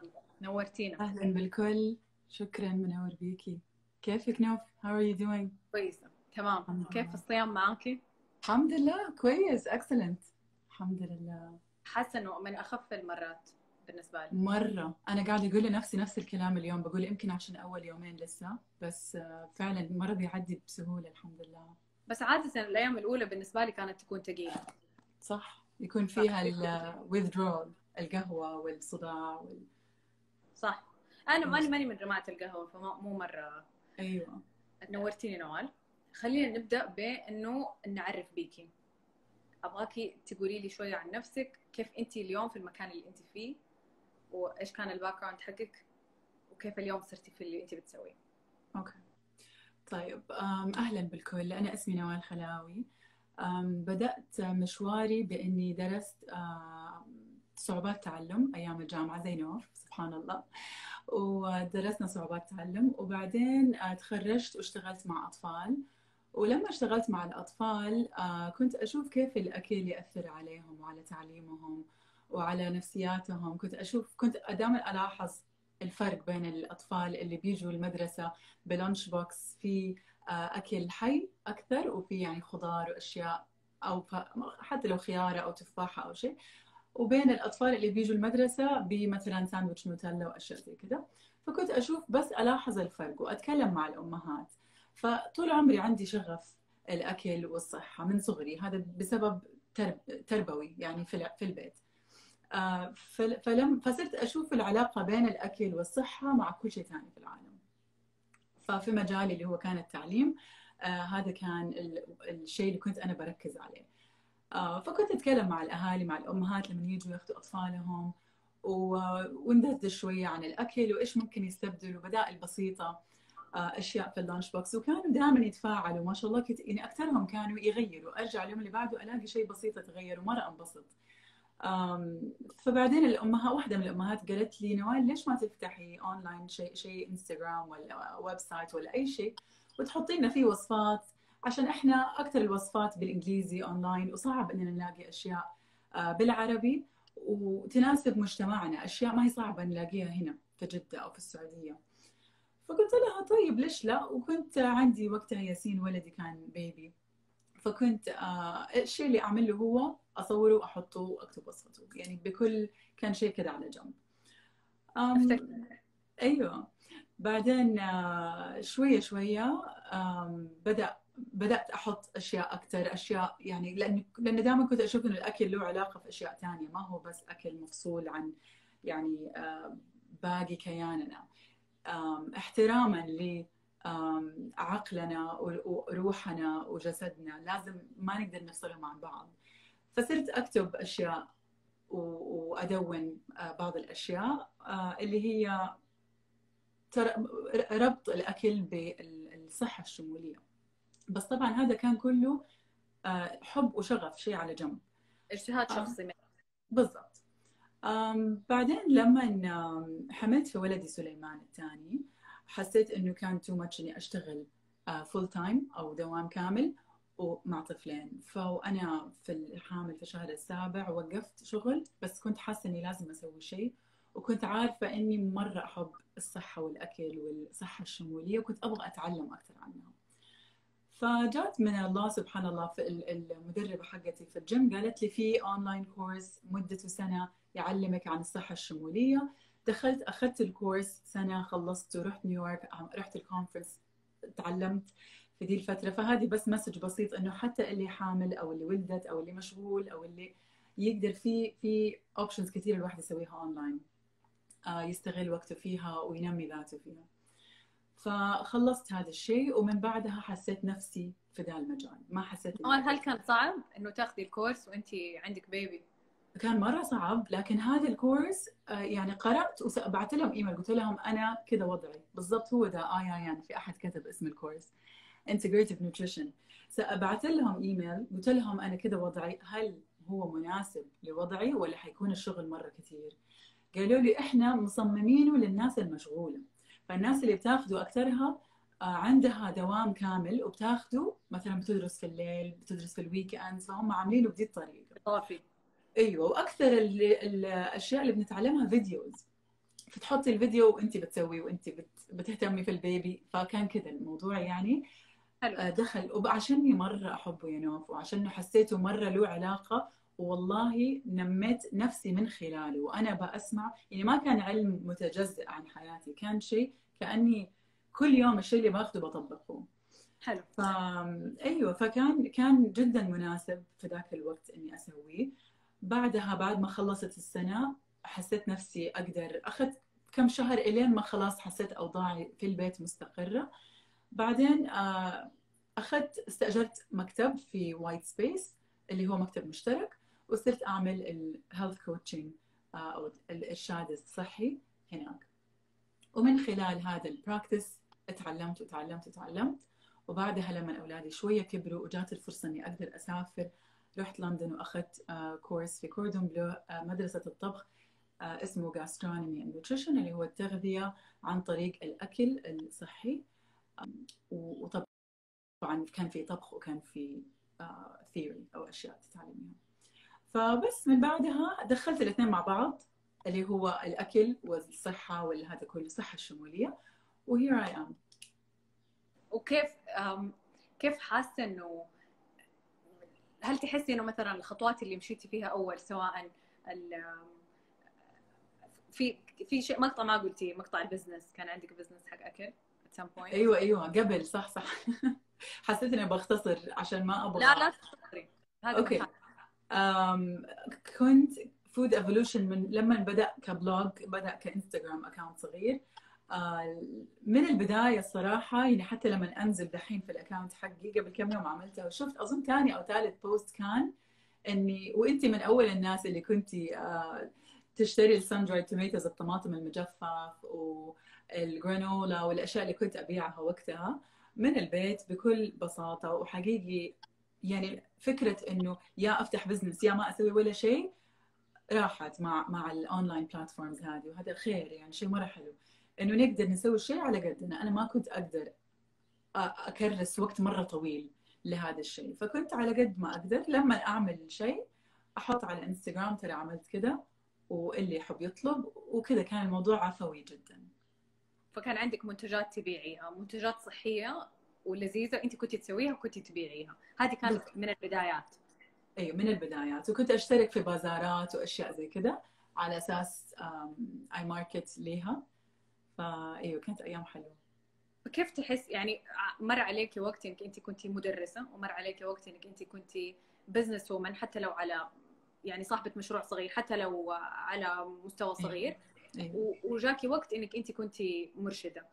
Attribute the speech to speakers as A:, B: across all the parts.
A: نورتينا.
B: أهلا بالكل. شكرا، منور بيكي. كيفك نوف؟ How are you doing؟
A: كويسة تمام.
B: الحمد
A: كيف
B: لله.
A: الصيام معاكي؟
B: الحمد لله كويس، excellent. الحمد لله.
A: حاسة انه من اخف المرات بالنسبة لي.
B: مرة أنا قاعدة أقول لنفسي نفس الكلام اليوم، بقول يمكن عشان أول يومين لسه، بس فعلا مرة بيعدي بسهولة الحمد لله.
A: بس عادة الايام الاولى بالنسبة لي كانت تكون ثقيلة.
B: صح، يكون
A: صح
B: فيها ال withdrawal، القهوة والصداع
A: صح. انا ماني من جماعة القهوة، فمو مرة.
B: أيوة.
A: نورتيني نوال. خلينا نبدأ بانه نعرف بيكي. ابغاكي تقولي لي شوية عن نفسك، كيف انت اليوم في المكان اللي انت فيه، وايش كان الباك جراوند حقك، وكيف اليوم صرتي في اللي انت بتسويه.
B: أوكي. طيب، أهلا بالكل. أنا اسمي نوال خلاوي. بدأت مشواري بإني درست صعوبات تعلم أيام الجامعة زي نوف، سبحان الله. ودرسنا صعوبات تعلم، وبعدين تخرجت واشتغلت مع أطفال. ولما اشتغلت مع الأطفال كنت أشوف كيف الأكل يأثر عليهم وعلى تعليمهم وعلى نفسياتهم. كنت دائما ألاحظ الفرق بين الأطفال اللي بيجوا المدرسة بلانش بوكس في أكل حي أكثر، وفي يعني خضار وأشياء، أو حتى لو خيارة أو تفاحة أو شيء، وبين الأطفال اللي بيجوا المدرسة بمثلا ساندويتش نوتيلا وأشياء زي كذا. فكنت أشوف بس ألاحظ الفرق وأتكلم مع الأمهات. فطول عمري عندي شغف الأكل والصحة من صغري، هذا بسبب تربوي يعني في البيت. فصرت أشوف العلاقة بين الأكل والصحة مع كل شيء ثاني في العالم. ففي مجالي اللي هو كان التعليم، هذا كان الشيء اللي كنت أنا بركز عليه. فكنت أتكلم مع الأهالي، مع الأمهات لما يجوا ياخذوا أطفالهم، وندردش شوية عن الأكل وإيش ممكن يستبدلوا بدائل بسيطة، أشياء في اللانش بوكس. وكانوا دائما يتفاعلوا ما شاء الله، يعني أكثرهم كانوا يغيروا. أرجع اليوم اللي بعده ألاقي شيء بسيط يتغير ومرة أنبسط. فبعدين واحدة من الأمهات قالت لي نوال ليش ما تفتحي أونلاين شيء إنستغرام ولا ويب سايت ولا أي شيء، وتحطي لنا فيه وصفات، عشان إحنا أكثر الوصفات بالإنجليزي أونلاين، وصعب إننا نلاقي أشياء بالعربي وتناسب مجتمعنا، أشياء ما هي صعبة نلاقيها هنا في جدة أو في السعودية. فقلت لها طيب ليش لا. وكنت عندي وقتها ياسين ولدي كان بيبي، فكنت الشيء اللي أعمله هو أصوره وأحطه وأكتب وصفته، يعني كان شيء كذا على جنب.
A: افتكر.
B: أيوة. بعدين شوية شوية بدأت أحط أشياء أكثر، أشياء يعني لأن دائما كنت أشوف إن الأكل له علاقة في أشياء ثانية، ما هو بس أكل مفصول عن يعني باقي كياننا. احتراما لعقلنا وروحنا وجسدنا، لازم ما نقدر نفصلهم عن بعض. فصرت أكتب أشياء وأدون بعض الأشياء اللي هي ربط الأكل بالصحة الشمولية. بس طبعا هذا كان كله حب وشغف، شيء على جنب.
A: اجتهاد
B: آه،
A: شخصي منك.
B: بالضبط. بعدين لما حملت في ولدي سليمان الثاني، حسيت انه كان تو ماتش اني اشتغل فول تايم او دوام كامل ومع طفلين. فانا في الحامل في الشهر السابع وقفت شغل، بس كنت حاسه اني لازم اسوي شيء، وكنت عارفه اني مره احب الصحه والاكل والصحه الشموليه، وكنت ابغى اتعلم اكثر عنها. فجات من الله سبحان الله في المدربة حقتي في الجيم، قالت لي في اونلاين كورس مدته سنة يعلمك عن الصحة الشمولية. دخلت أخذت الكورس سنة، خلصت ورحت نيويورك، رحت الكونفرنس، تعلمت في دي الفترة. فهذه بس مسج بسيط إنه حتى اللي حامل أو اللي ولدت أو اللي مشغول أو اللي يقدر، في اوبشنز كثير الواحد يسويها اونلاين، يستغل وقته فيها وينمي ذاته فيها. فخلصت هذا الشيء، ومن بعدها حسيت نفسي في ذا المجال، ما حسيت اني
A: هل كان صعب انه تاخذي الكورس وانت عندك بيبي؟
B: كان مرة صعب. لكن هذا الكورس يعني قرأت وبعت لهم ايميل، قلت لهم انا كذا وضعي بالضبط، هو ذا يعني في احد كتب اسم الكورس Integrative Nutrition. سأبعت لهم ايميل قلت لهم انا كذا وضعي، هل هو مناسب لوضعي ولا حيكون الشغل مرة كثير؟ قالوا لي احنا مصممينه للناس المشغولة، فالناس اللي بتاخذوا اكثرها عندها دوام كامل وبتاخذوا مثلا بتدرس في الليل، بتدرس في الويك اندز، فهم عاملينه بدي الطريقة.
A: اضافي.
B: ايوه. واكثر الاشياء اللي بنتعلمها فيديوز، فتحطي الفيديو وانت بتسوي وانت بتهتمي في البيبي. فكان كذا الموضوع يعني.
A: حلو.
B: دخل وعشاني مرة أحبه يا نوف، وعشانه حسيته مرة له علاقة، والله نميت نفسي من خلاله. وأنا بأسمع يعني ما كان علم متجزئ عن حياتي، كان شيء كأني كل يوم الشيء اللي باخده بطبقه.
A: حلو.
B: ايوه، كان جدا مناسب في ذاك الوقت اني اسويه. بعدها بعد ما خلصت السنه حسيت نفسي اقدر. اخذت كم شهر الين ما خلاص حسيت اوضاعي في البيت مستقره. بعدين استاجرت مكتب في وايت سبيس اللي هو مكتب مشترك، وصرت اعمل الهيلث كوتشنج او الارشاد الصحي هناك. ومن خلال هذا البراكتس اتعلمت. وبعدها لما أولادي شوية كبروا وجات الفرصة إني أقدر أسافر، رحت لندن وأخذت كورس في كوردون بلو، مدرسة الطبخ، اسمه Gastronomy and Nutrition، اللي هو التغذية عن طريق الأكل الصحي. وطبعا كان في طبخ وكان في ثيوري أو أشياء تتعلميها. فبس من بعدها دخلت الاثنين مع بعض، اللي هو الأكل والصحة وهذا كله، الصحة الشمولية. وهير I am.
A: وكيف كيف حاسه انه، هل تحسي انه مثلا الخطوات اللي مشيتي فيها اول، سواء في شيء مقطع ما قلتي، مقطع البزنس، كان عندك بزنس حق اكل at some point؟
B: ايوه قبل، صح. حسيت اني بختصر عشان ما ابغى.
A: لا تختصري، هذا
B: اوكي.
A: مكان.
B: كنت فود ايفولوشن من لما بدأ كبلوج، بدأ كانستغرام اكاونت صغير. من البداية الصراحة يعني، حتى لما انزل دحين في الاكاونت حقي، قبل كم يوم عملتها وشفت اظن ثاني او ثالث بوست كان اني، وانتي من اول الناس اللي كنتي تشتري السان درايد توميتوز، الطماطم المجفف والجرانولا والاشياء اللي كنت ابيعها وقتها من البيت بكل بساطة. وحقيقي يعني فكرة انه يا افتح بزنس يا ما اسوي ولا شيء، راحت مع الاونلاين بلاتفورمز هذه، وهذا خير يعني، شيء مرة حلو انه نقدر نسوي شيء على قدنا. انا ما كنت اقدر اكرس وقت مرة طويل لهذا الشيء، فكنت على قد ما اقدر لما اعمل شيء احط على الانستغرام ترى عملت كذا، واللي يحب يطلب، وكذا كان الموضوع عفوي جدا.
A: فكان عندك منتجات تبيعيها، منتجات صحيه ولذيذه، انت كنت تسويها وكنت تبيعيها، هذه كانت من البدايات.
B: ايوه من البدايات. وكنت اشترك في بازارات واشياء زي كذا على اساس اي ماركت ليها. فايوه كانت ايام حلوه.
A: فكيف تحس يعني، مر عليك وقت انك انت كنتي مدرسه، ومر عليك وقت انك انت كنتي بزنس وومن، حتى لو على يعني صاحبه مشروع صغير، حتى لو على مستوى صغير.
B: أيوة.
A: وجاكي وقت انك انت كنتي مرشده.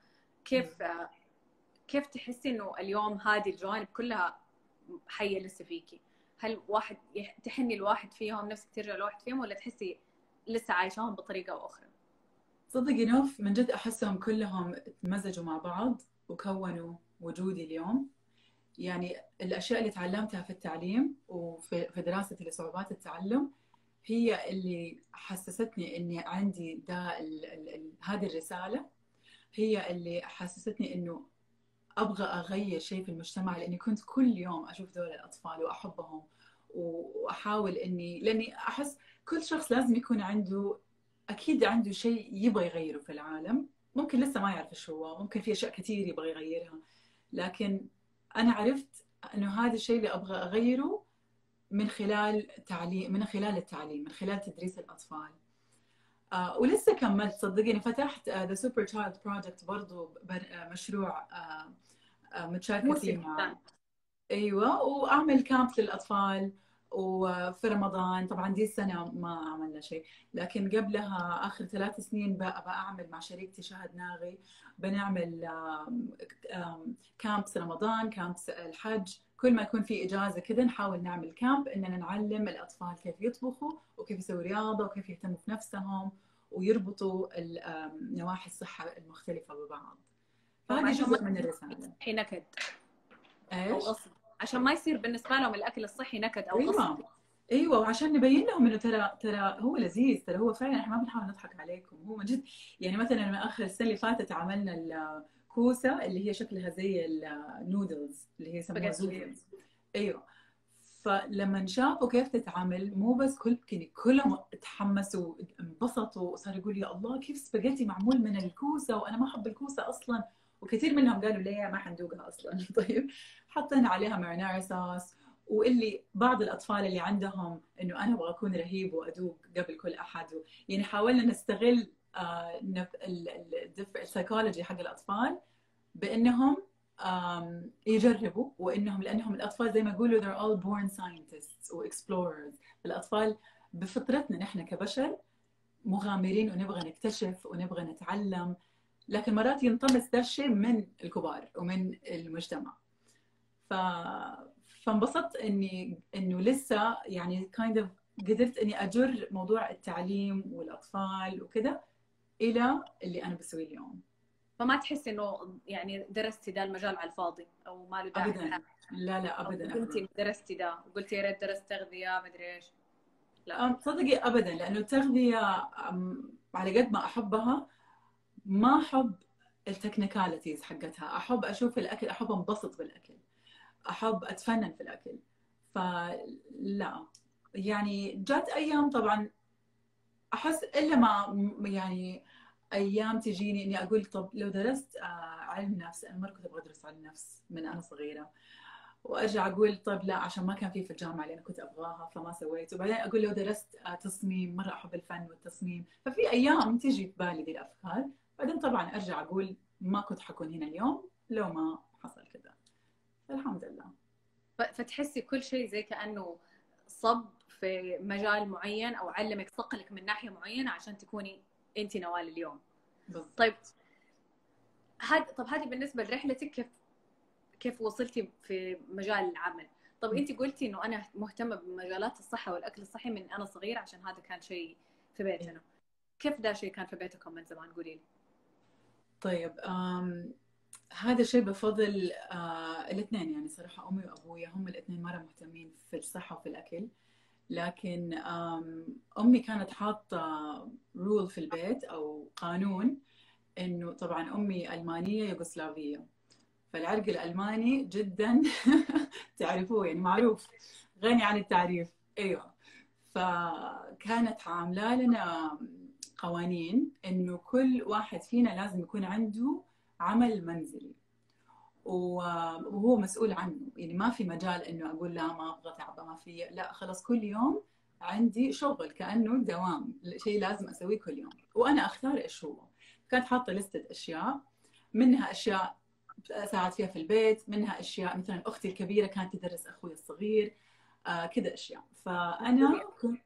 A: كيف تحسي انه اليوم هذه الجوانب كلها حيه لسه فيكي؟ هل واحد تحني الواحد فيهم، نفسك ترجع لواحد فيهم، ولا تحسي لسه عايشاهم بطريقه او اخرى؟
B: صدقي نوف، من جد احسهم كلهم تمزجوا مع بعض وكونوا وجودي اليوم. يعني الاشياء اللي تعلمتها في التعليم وفي دراستي لصعوبات التعلم هي اللي حسستني اني عندي هذه الرساله، هي اللي حسستني انه ابغى اغير شيء في المجتمع. لاني كنت كل يوم اشوف دول الاطفال واحبهم، واحاول لاني احس كل شخص لازم يكون اكيد عنده شيء يبغى يغيره في العالم. ممكن لسه ما يعرف ايش هو، ممكن في اشياء كثير يبغى يغيرها، لكن انا عرفت انه هذا الشيء اللي ابغى اغيره من خلال التعليم، من خلال تدريس الاطفال. ولسه كملت صدقيني، فتحت ذا سوبر تشايلد بروجكت برضو، مشروع متشاركه فيه مع ايوه، واعمل كامب للاطفال. وفي رمضان طبعا دي السنه ما عملنا شيء، لكن قبلها اخر 3 سنين بعمل مع شريكتي شهد ناغي، بنعمل كامبس رمضان، كامبس الحج، كل ما يكون في اجازه كذا نحاول نعمل كامب اننا نعلم الاطفال كيف يطبخوا وكيف يسووا رياضه وكيف يهتموا في نفسهم ويربطوا نواحي الصحه المختلفه ببعض. فهذه جزء من الرساله.
A: نكد
B: ايش؟
A: او غصب، عشان ما يصير بالنسبه لهم الاكل الصحي نكد او غصب.
B: ايوه وعشان نبين لهم انه ترى هو لذيذ، ترى هو فعلا احنا ما بنحاول نضحك عليكم، هو من جد. يعني مثلا من اخر السنه اللي فاتت عملنا الكوسه اللي هي شكلها زي النودلز اللي هي يسموها زودلز. ايوه فلما شافوا كيف تتعامل، مو بس كلهم تحمسوا انبسطوا وصاروا يقولوا يا الله كيف سباجيتي معمول من الكوسه وانا ما احب الكوسه اصلا. وكثير منهم قالوا ليه ما حندوقها اصلا. طيب حطينا عليها مارينارا صوص. واللي بعض الاطفال اللي عندهم انه انا ابغى اكون رهيب وادوق قبل كل احد، يعني حاولنا نستغل السايكولوجي حق الاطفال بانهم يجربوا، وانهم لانهم الاطفال زي ما يقولوا they're all born scientists و explorers. الاطفال بفطرتنا نحن كبشر مغامرين ونبغى نكتشف ونبغى نتعلم، لكن مرات ينطمس ذا الشيء من الكبار ومن المجتمع. ف فانبسطت انه لسه يعني kind of قدرت اني اجر موضوع التعليم والاطفال وكذا الى اللي انا بسويه اليوم.
A: فما تحس انه يعني درستي ده المجال على الفاضي او ما له داعي؟
B: ابدا، لا ابدا.
A: كنتي درستي ده وقلتي يا ريت درست تغذيه مدري ايش؟ لا
B: تصدقي ابدا، لانه التغذيه على قد ما احبها ما احب التكنيكاليتيز حقتها. احب اشوف الاكل، احب انبسط بالاكل، احب اتفنن في الاكل. فلا يعني جات ايام طبعا احس الا ما يعني ايام تجيني اني اقول طب لو درست علم نفس. انا مره كنت ابغى ادرس علم نفس من انا صغيره، وارجع اقول طيب لا عشان ما كان في الجامعه اللي انا كنت ابغاها فما سويت. وبعدين اقول لو درست تصميم، مره احب الفن والتصميم. ففي ايام تيجي في بالي ذي الافكار، بعدين طبعا ارجع اقول ما كنت حكون هنا اليوم لو ما حصل كذا. فالحمد لله.
A: فتحسي كل شيء زي كانه صب في مجال معين او علمك صقلك من ناحيه معينه عشان تكوني انت نوال اليوم.
B: بالضبط.
A: طيب هذه بالنسبه لرحلتك، كيف وصلتي في مجال العمل؟ طب انت قلتي انه انا مهتمه بمجالات الصحه والاكل الصحي من انا صغيره عشان هذا كان شيء في بيتنا. كيف ده شيء كان في بيتكم من زمان؟ قولي لي.
B: طيب هذا شيء بفضل الاثنين، يعني صراحة أمي وأبويا هم الاثنين مرة مهتمين في الصحة وفي الأكل. لكن أمي كانت حاطة رول في البيت أو قانون، إنه طبعا أمي ألمانية يوغوسلافية، فالعرق الألماني جدا تعرفوه يعني معروف، غني عن التعريف. أيوه. فكانت عاملة لنا قوانين إنه كل واحد فينا لازم يكون عنده عمل منزلي وهو مسؤول عنه. يعني ما في مجال انه اقول لا ما ابغى تعبه، ما في، لا خلاص كل يوم عندي شغل كانه دوام، شيء لازم اسويه كل يوم وانا اختار ايش هو. كانت حاطه لستة اشياء، منها اشياء اساعد فيها في البيت، منها اشياء مثلا اختي الكبيره كانت تدرس اخوي الصغير، كذا اشياء. فانا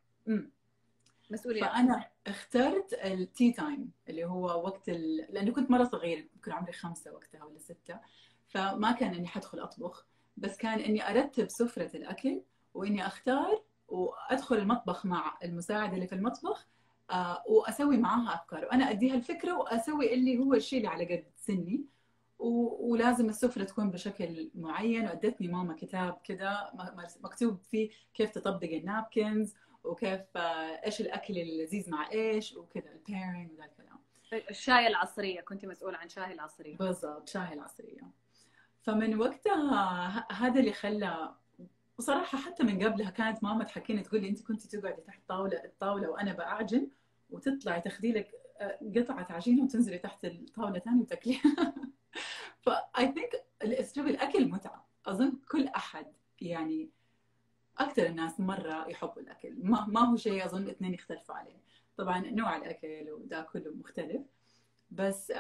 A: مسؤوليات.
B: فانا اخترت التي تايم اللي هو وقت لانه كنت مره صغيره، يمكن عمري 5 وقتها ولا 6، فما كان اني حدخل اطبخ، بس كان اني ارتب سفره الاكل واني اختار وادخل المطبخ مع المساعده اللي في المطبخ واسوي معاها افكار، وانا اديها الفكره واسوي اللي هو الشيء اللي على قد سني. ولازم السفره تكون بشكل معين. وادتني ماما كتاب كذا مكتوب فيه كيف تطبق النابكنز وكيف ايش الاكل اللذيذ مع ايش وكذا، البيرنج وذا الكلام.
A: الشاي العصريه، كنت مسؤوله عن شاي العصريه.
B: بالضبط، شاي العصريه. فمن وقتها هذا اللي خلى، وصراحه حتى من قبلها كانت ماما تحكيني تقول لي انت كنت تقعدي تحت الطاوله وانا باعجن، وتطلعي تاخذي لك قطعه عجينه وتنزلي تحت الطاوله ثاني وتاكليها. فاي ثينك اسلوب الاكل متعه. اظن كل احد يعني اكثر الناس مره يحبوا الاكل، ما هو شيء اظن اثنين يختلفوا عليه. طبعا نوع الاكل وده كله مختلف، بس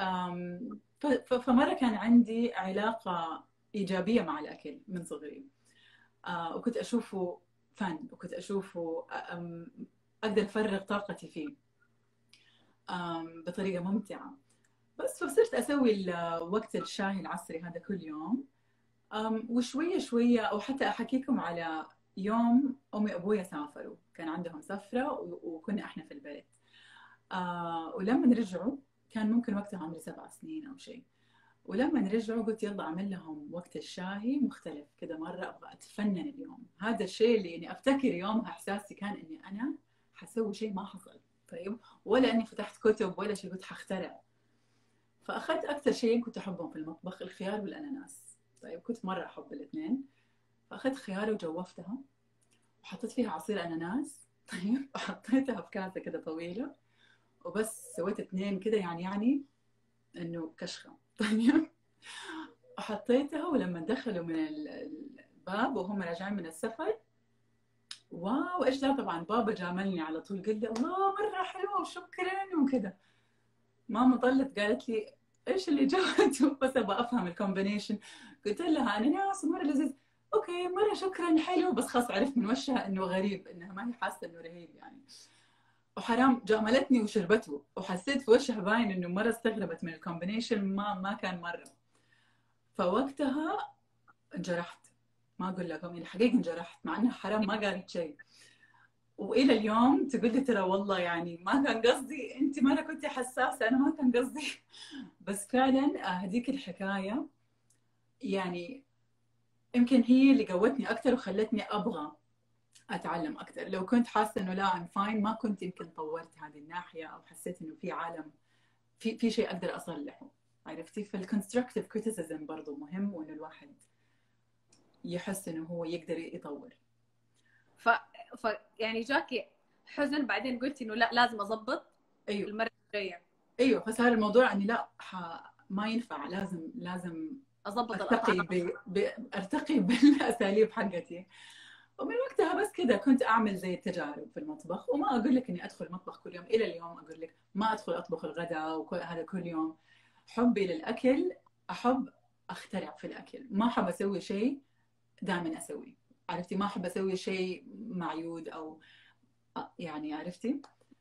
B: فمره كان عندي علاقه ايجابيه مع الاكل من صغري. وكنت اشوفه فن، وكنت اشوفه اقدر افرغ طاقتي فيه بطريقه ممتعه. بس فصرت اسوي وقت الشاي العصري هذا كل يوم. وشويه شويه، او حتى احكيكم على يوم امي وابويا سافروا، كان عندهم سفره وكنا احنا في البيت. ولما رجعوا كان ممكن وقتها عمري 7 سنين او شيء. ولما رجعوا قلت يلا اعمل لهم وقت الشاي مختلف كذا، مره ابغى اتفنن اليوم. هذا الشيء اللي يعني افتكر يومها احساسي كان اني انا حسوي شيء ما حصل. طيب، ولا اني فتحت كتب ولا شيء، قلت حخترع. فاخذت اكثر شيء كنت احبهم في المطبخ الخيار والاناناس. طيب كنت مره احب الاثنين، فاخذت خيار وجوفتها وحطيت فيها عصير اناناس. طيب وحطيتها في كاسه كده طويله، وبس سويت 2 كده يعني انه كشخه. طيب وحطيتها، ولما دخلوا من الباب وهم راجعين من السفر، واو ايش ده، طبعا بابا جاملني على طول، قال لي الله مره حلوه وشكرا وكذا. ماما طلت قالت لي ايش اللي جابته، بس ابغى افهم الكومبينيشن. قلت لها اناناس مره لذيذ. اوكي مره شكرا حلو، بس خلاص عرفت من وشها انه غريب، انها ما هي حاسه انه رهيب يعني. وحرام جاملتني وشربته، وحسيت في وشها باين انه مره استغربت من الكومبينيشن، ما كان مره. فوقتها انجرحت، ما اقول لكم يعني الحقيقه انجرحت، مع انها حرام ما قالت شيء. والى اليوم تقول لي ترى والله يعني ما كان قصدي، انت مره كنت حساسه، انا ما كان قصدي. بس فعلا هذيك الحكايه يعني يمكن هي اللي قوتني اكثر وخلتني ابغى اتعلم اكثر. لو كنت حاسه انه لا ام فاين، ما كنت يمكن طورت هذه الناحيه، او حسيت انه في عالم، في شيء اقدر اصلحه. عرفتي؟ فالكونستركتيف كريتيسيزم برضه مهم، وانه الواحد يحس انه هو يقدر يطور.
A: ف... يعني جاكي حزن بعدين قلتي انه لا لازم اضبط
B: ايوه
A: المره الجايه،
B: ايوه، فصار الموضوع اني لا ما ينفع، لازم
A: اضبط
B: ارتقي
A: الاطعمه.
B: ارتقي بالاساليب حقتي. ومن وقتها بس كذا كنت اعمل زي التجارب في المطبخ، وما اقول لك اني ادخل المطبخ كل يوم، الى اليوم اقول لك ما ادخل اطبخ الغداء وكل هذا كل يوم. حبي للاكل، احب اخترع في الاكل، ما احب اسوي شيء دائما اسويه. عرفتي؟ ما احب اسوي شيء معيود او يعني عرفتي.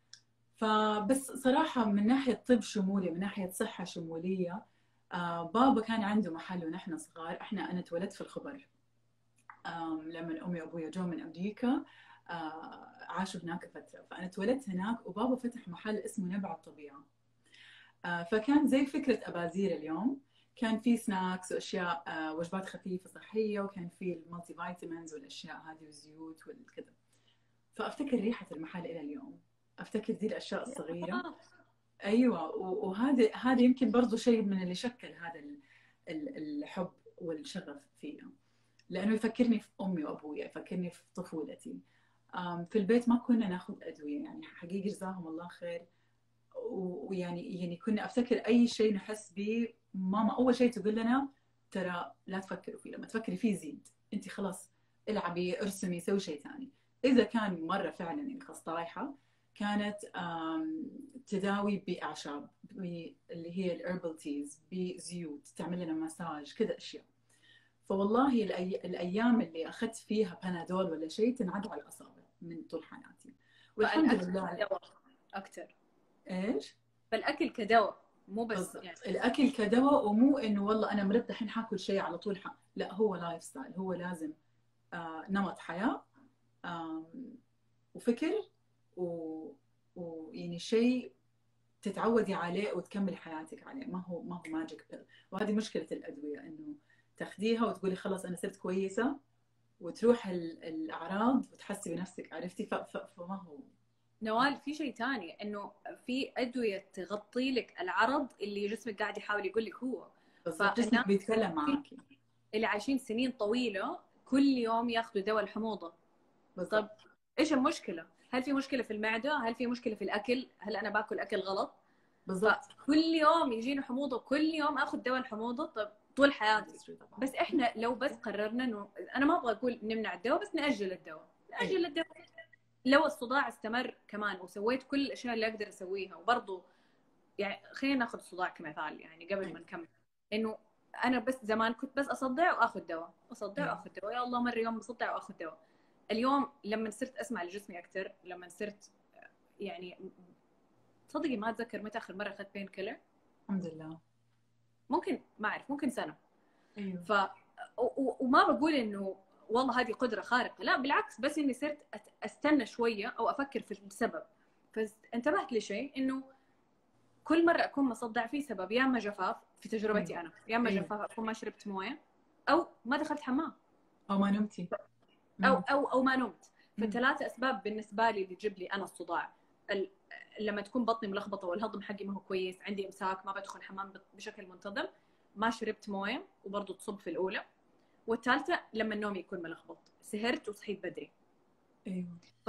B: فبس صراحة من ناحية طب شمولي، من ناحية صحة شمولية، بابا كان عنده محل ونحن صغار. أنا اتولدت في الخبر. لما أمي وأبويا جو من أمريكا عاشوا هناك فترة، فأنا اتولدت هناك، وبابا فتح محل اسمه نبع الطبيعة. فكان زي فكرة أبازير اليوم، كان في سناكس وأشياء وجبات خفيفة صحية، وكان في المالتي فيتامينز والأشياء هذه والزيوت والكذا. فأفتكر ريحة المحل إلى اليوم، أفتكر دي الأشياء الصغيرة. ايوه، وهذا يمكن برضو شيء من اللي شكل هذا الحب والشغف فيها، لانه يفكرني في امي وابويا، يفكرني في طفولتي. في البيت ما كنا ناخذ ادويه، يعني حقيقي جزاهم الله خير. ويعني كنا افتكر اي شيء نحس به، ماما اول شيء تقول لنا ترى لا تفكروا فيه، لما تفكري فيه زيد، انت خلاص العبي ارسمي سوي شيء ثاني. اذا كان مره فعلا يعني خلاص طايحه، كانت تداوي باعشاب، اللي هي الهربال تيز، بزيوت، تعمل لنا مساج كذا اشياء. فوالله الايام اللي اخذت فيها بنادول ولا شيء تنعد على الاصابع من طول حياتي، والحمد
A: فالاكل
B: لله.
A: دواء اكثر.
B: ايش؟
A: فالاكل كدواء مو بس
B: بالضبط،
A: يعني.
B: الاكل كدواء، ومو انه والله انا مرضت الحين حاكل شيء على طول لا، هو لايف ستايل، هو لازم نمط حياه، وفكر، ويعني شيء تتعودي عليه وتكملي حياتك عليه، ما هو ماجيك بيل. وهذه مشكله الادويه، انه تاخذيها وتقولي خلاص انا صرت كويسه، وتروح الاعراض وتحسي بنفسك. عرفتي؟ فما هو.
A: نوال في شيء ثاني، انه في ادويه تغطي لك العرض اللي جسمك قاعد يحاول يقول لك هو.
B: بالضبط،
A: فالناس
B: جسمك بيتكلم معاكي.
A: اللي عايشين سنين طويله كل يوم ياخذوا دواء الحموضه. طب
B: بالضبط
A: ايش المشكله؟ هل في مشكله في المعده؟ هل في مشكله في الاكل؟ هل انا باكل اكل غلط؟
B: بالضبط.
A: فكل يوم يجيني حموضه، كل يوم اخذ دواء الحموضه. طب طول حياتي. بس احنا لو بس قررنا انه انا ما ابغى اقول نمنع الدواء، بس ناجل الدواء، ناجل الدواء. لو الصداع استمر كمان وسويت كل الاشياء اللي اقدر اسويها وبرضه، يعني خلينا ناخذ الصداع كمثال يعني قبل ما نكمل، انه انا بس زمان كنت بس اصدع واخذ دواء، اصدع واخذ دواء، يا الله مره يوم بصدع واخذ دواء. اليوم لما صرت اسمع لجسمي اكثر، لما صرت يعني تصدقي ما اتذكر متى اخر مره اخذت بين كيلر.
B: الحمد لله.
A: ممكن ما اعرف، ممكن سنه.
B: ايوه
A: ف وما بقول انه والله هذه قدره خارقه، لا بالعكس، بس اني صرت استنى شويه او افكر في السبب. فانتبهت لشيء، انه كل مره اكون مصدع في سبب، يا اما جفاف في تجربتي انا، يا اما جفاف اكون ما شربت مويه، او ما دخلت حمام،
B: او ما نمتي،
A: او ما نمت. فثلاث اسباب بالنسبه لي اللي تجيب لي انا الصداع. لما تكون بطني ملخبطه والهضم حقي ما هو كويس، عندي امساك، ما بدخل حمام بشكل منتظم، ما شربت مويه وبرضه تصب في الاولى. والثالثه لما النوم يكون ملخبط، سهرت وصحيت بدري.
B: ايوه.
A: ف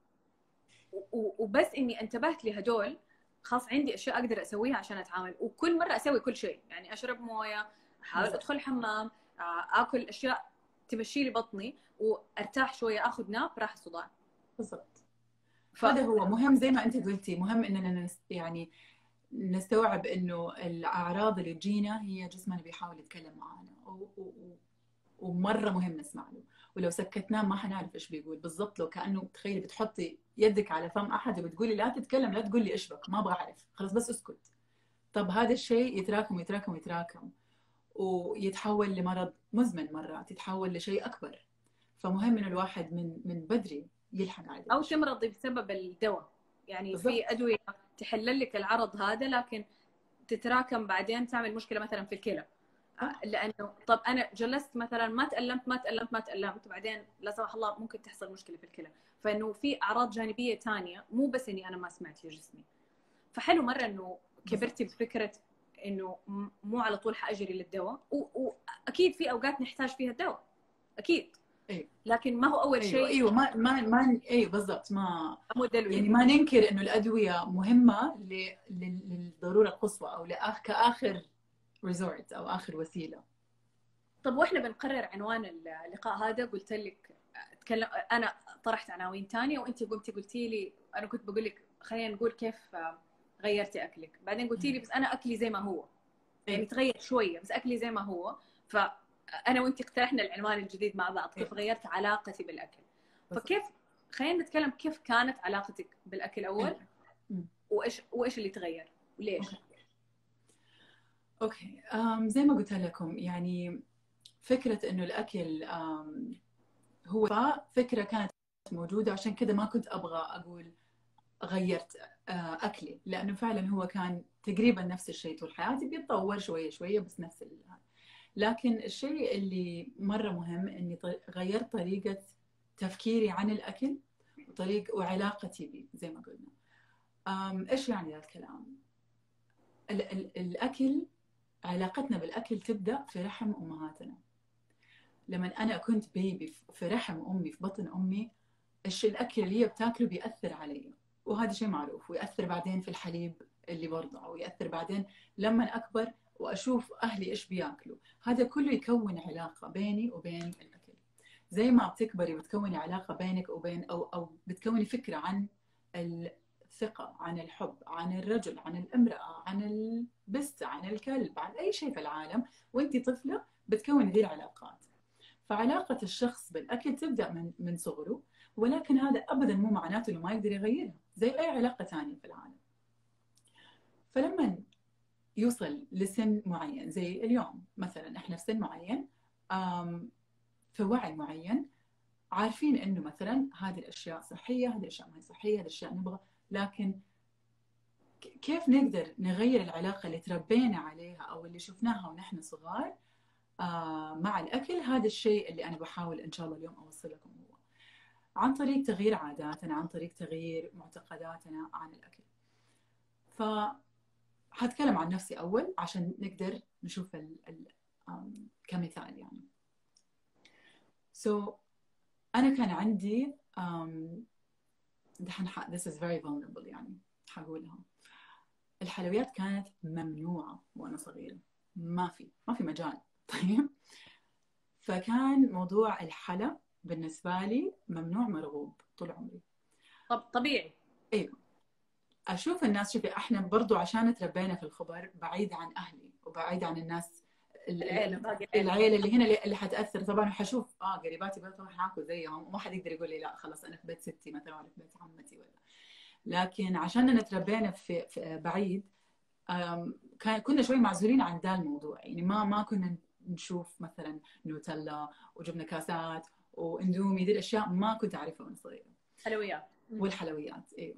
A: وبس اني انتبهت لهدول، خلاص عندي اشياء اقدر اسويها عشان اتعامل. وكل مره اسوي كل شيء، يعني اشرب مويه، احاول ادخل الحمام، اكل اشياء تمشي لي بطني وارتاح شويه، اخذ ناب، راح الصداع.
B: بالضبط.
A: ف...
B: هذا هو مهم زي ما انت قلتي، مهم اننا يعني نستوعب انه الاعراض اللي تجينا هي جسمنا بيحاول يتكلم معنا، ومره مهم نسمع له. ولو سكتناه ما حنعرف ايش بيقول بالضبط. لو كانه تخيلي بتحطي يدك على فم احد وبتقولي لا تتكلم، لا تقول لي اشبك، ما ابغى اعرف، خلاص بس اسكت. طب هذا الشيء يتراكم يتراكم يتراكم ويتحول لمرض مزمن، مرات يتحول لشيء اكبر. فمهم انه الواحد من بدري يلحق على
A: او
B: الاشياء.
A: تمرضي بسبب الدواء. يعني في
B: بالضبط.
A: ادويه تحل لك العرض هذا، لكن تتراكم بعدين تعمل مشكله مثلا في الكلى.
B: صح.
A: لانه طب انا جلست مثلا ما تألمت ما تألمت ما تألمت، وبعدين لا سمح الله ممكن تحصل مشكله في الكلى. فانه في اعراض جانبيه ثانيه، مو بس اني انا ما سمعت لجسمي. فحلو مره انه كبرتي
B: بالضبط.
A: بفكره انه مو على طول حاجري للدواء. واكيد في اوقات نحتاج فيها الدواء، اكيد،
B: ايوه
A: لكن ما هو اول
B: ايوه
A: شيء.
B: ايوه، ما ايوه بالضبط. ما
A: مو دلوي.
B: يعني ما ننكر انه الادويه مهمه للضروره القصوى، او كاخر ريزورت او اخر وسيله.
A: طب واحنا بنقرر عنوان اللقاء هذا، قلت لك اتكلم، انا طرحت عناوين ثانيه وانت قلتي لي، انا كنت بقول لك خلينا نقول كيف غيرتي اكلك، بعدين قلتي لي بس انا اكلي زي ما هو، يعني
B: ايوه
A: تغير شويه بس اكلي زي ما هو. فانا وانت اقترحنا العنوان الجديد مع بعض، كيف
B: ايوه
A: غيرت علاقتي بالاكل.
B: بالضبط.
A: فكيف، خلينا نتكلم كيف كانت علاقتك بالاكل اول،
B: ايوه. أمم.
A: وايش اللي تغير وليش.
B: اوكي اوكي. زي ما قلت لكم، يعني فكره انه الاكل هو فكره كانت موجوده، عشان كذا ما كنت ابغى اقول غيرت اكلي، لانه فعلا هو كان تقريبا نفس الشيء طول حياتي، بيتطور شويه شويه بس نفس لكن الشيء اللي مره مهم اني غيرت طريقه تفكيري عن الاكل وعلاقتي به زي ما قلنا. ايش يعني هذا الكلام؟ الاكل، علاقتنا بالاكل تبدا في رحم امهاتنا. لما انا كنت بيبي في رحم امي، في بطن امي، الاكل اللي هي بتاكله بيأثر علي، وهذا شيء معروف، ويأثر بعدين في الحليب اللي برضعه، ويأثر بعدين لما أكبر وأشوف أهلي إيش بياكلوا. هذا كله يكون علاقة بيني وبين الأكل. زي ما بتكبري وتكوني علاقة بينك وبين أو بتكوني فكرة عن الثقة، عن الحب، عن الرجل، عن الامرأة، عن البست، عن الكلب، عن أي شيء في العالم، وأنت طفلة بتكوني ذي العلاقات. فعلاقة الشخص بالأكل تبدأ من صغره، ولكن هذا أبدا مو معناته إنه ما يقدر يغيرها زي أي علاقة ثانية في العالم. فلما يوصل لسن معين، زي اليوم مثلا إحنا في سن معين، في وعي معين، عارفين إنه مثلا هذه الأشياء صحية، هذه الأشياء ما هي صحية، هذه الأشياء نبغى، لكن كيف نقدر نغير العلاقة اللي تربينا عليها أو اللي شفناها ونحن صغار مع الأكل؟ هذا الشيء اللي أنا بحاول إن شاء الله اليوم أوصل لكم هو، عن طريق تغيير عاداتنا، عن طريق تغيير معتقداتنا عن الأكل. فحتكلم عن نفسي أول عشان نقدر نشوف كمثال يعني. So أنا كان عندي دحين this is very vulnerable يعني حقولها. الحلويات كانت ممنوعة وأنا صغيرة، ما في مجال. طيب، فكان موضوع الحلا بالنسبة لي ممنوع مرغوب طول عمري.
A: طب طبيعي.
B: ايوه. اشوف الناس، شوفي احنا برضو عشان تربينا في الخبر بعيد عن اهلي وبعيد عن الناس،
A: العيله، باقي
B: العيله اللي هنا اللي حتاثر طبعا. حشوف قريباتي طبعا حاكل زيهم، وما حد يقدر يقول لي لا خلاص انا في بيت ستي مثلا ولا في بيت عمتي ولا. لكن عشان تربينا في بعيد، كنا شوي معزولين عن ذا الموضوع. يعني ما كنا نشوف مثلا نوتيلا وجبنه كاسات واندومي، دي الاشياء ما كنت اعرفها وانا صغيره.
A: حلويات.
B: والحلويات ايوه.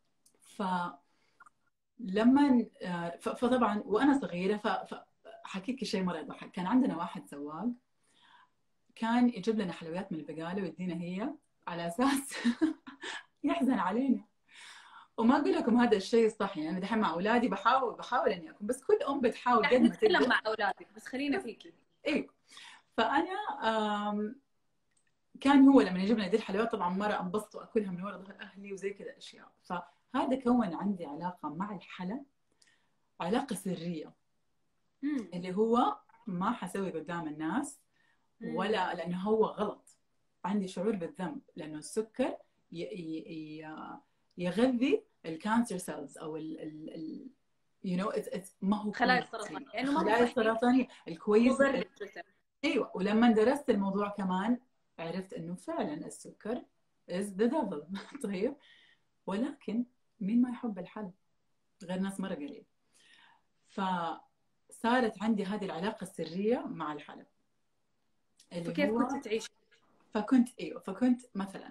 B: فلما فطبعا وانا صغيره، فحكيك شيء مره يضحك. كان عندنا واحد سواق كان يجيب لنا حلويات من البقاله ويدينا هي على اساس يحزن علينا. وما اقول لكم هذا الشيء صح، يعني انا دحين مع اولادي بحاول اني اكون، بس كل ام بتحاول قد ما
A: نتكلم
B: تقدر.
A: مع اولادك، بس خلينا فيكي.
B: ايوه. فانا كان هو لما يجيب لنا دي الحلويات طبعا مرة انبسط واكلها من ورا ظهر اهلي وزي كذا اشياء. فهذا كون عندي علاقة مع الحلا، علاقة سرية، اللي هو ما حسوي قدام الناس ولا لانه هو غلط. عندي شعور بالذنب لانه السكر يغذي الكانسر سيلز او ال you know ما هو
A: خلايا السرطانية، لانه ما هو
B: الخلايا
A: صحي،
B: السرطانية الكويس.
A: مضر للجسم.
B: ايوه، ولما درست الموضوع كمان عرفت انه فعلا السكر is the devil. طيب، ولكن مين ما يحب الحلى غير ناس مره قليل. فصارت عندي هذه العلاقه السريه مع الحلى اللي
A: فكيف
B: هو
A: كنت تعيش؟
B: فكنت مثلا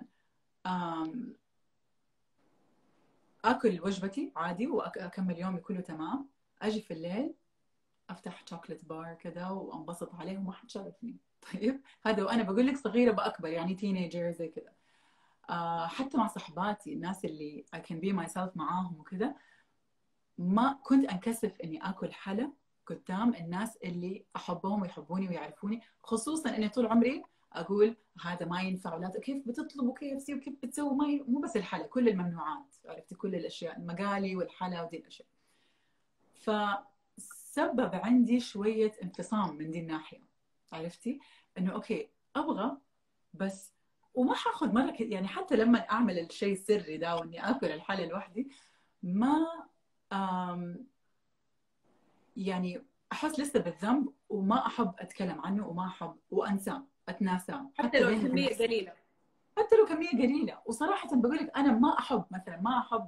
B: اكل وجبتي عادي واكمل يومي كله تمام، اجي في الليل افتح شوكليت بار كذا وانبسط عليه وما حد شايفني. طيب، هذا وانا بقول لك صغيره باكبر، يعني تينيجر زي كذا. حتى مع صحباتي الناس اللي I can be myself معاهم وكذا، ما كنت انكسف اني اكل حلا قدام الناس اللي احبهم ويحبوني ويعرفوني، خصوصا اني طول عمري اقول هذا ما ينفع، ولا كيف بتطلبوا كي اف سي وكيف بتسووا، مو بس الحلا، كل الممنوعات، عرفتي، كل الاشياء، المقالي والحلا ودي الاشياء. فسبب عندي شويه انفصام من دي الناحيه، عرفتي، انه اوكي ابغى بس وما حاخذ مره يعني حتى لما اعمل الشيء السري ده واني اكل الحلا لوحدي ما يعني احس لسه بالذنب وما احب اتكلم عنه وما احب وانساه اتناساه
A: حتى لو الكمية قليلة.
B: حتى لو كميه قليله. وصراحه بقول لك انا ما احب مثلا، ما احب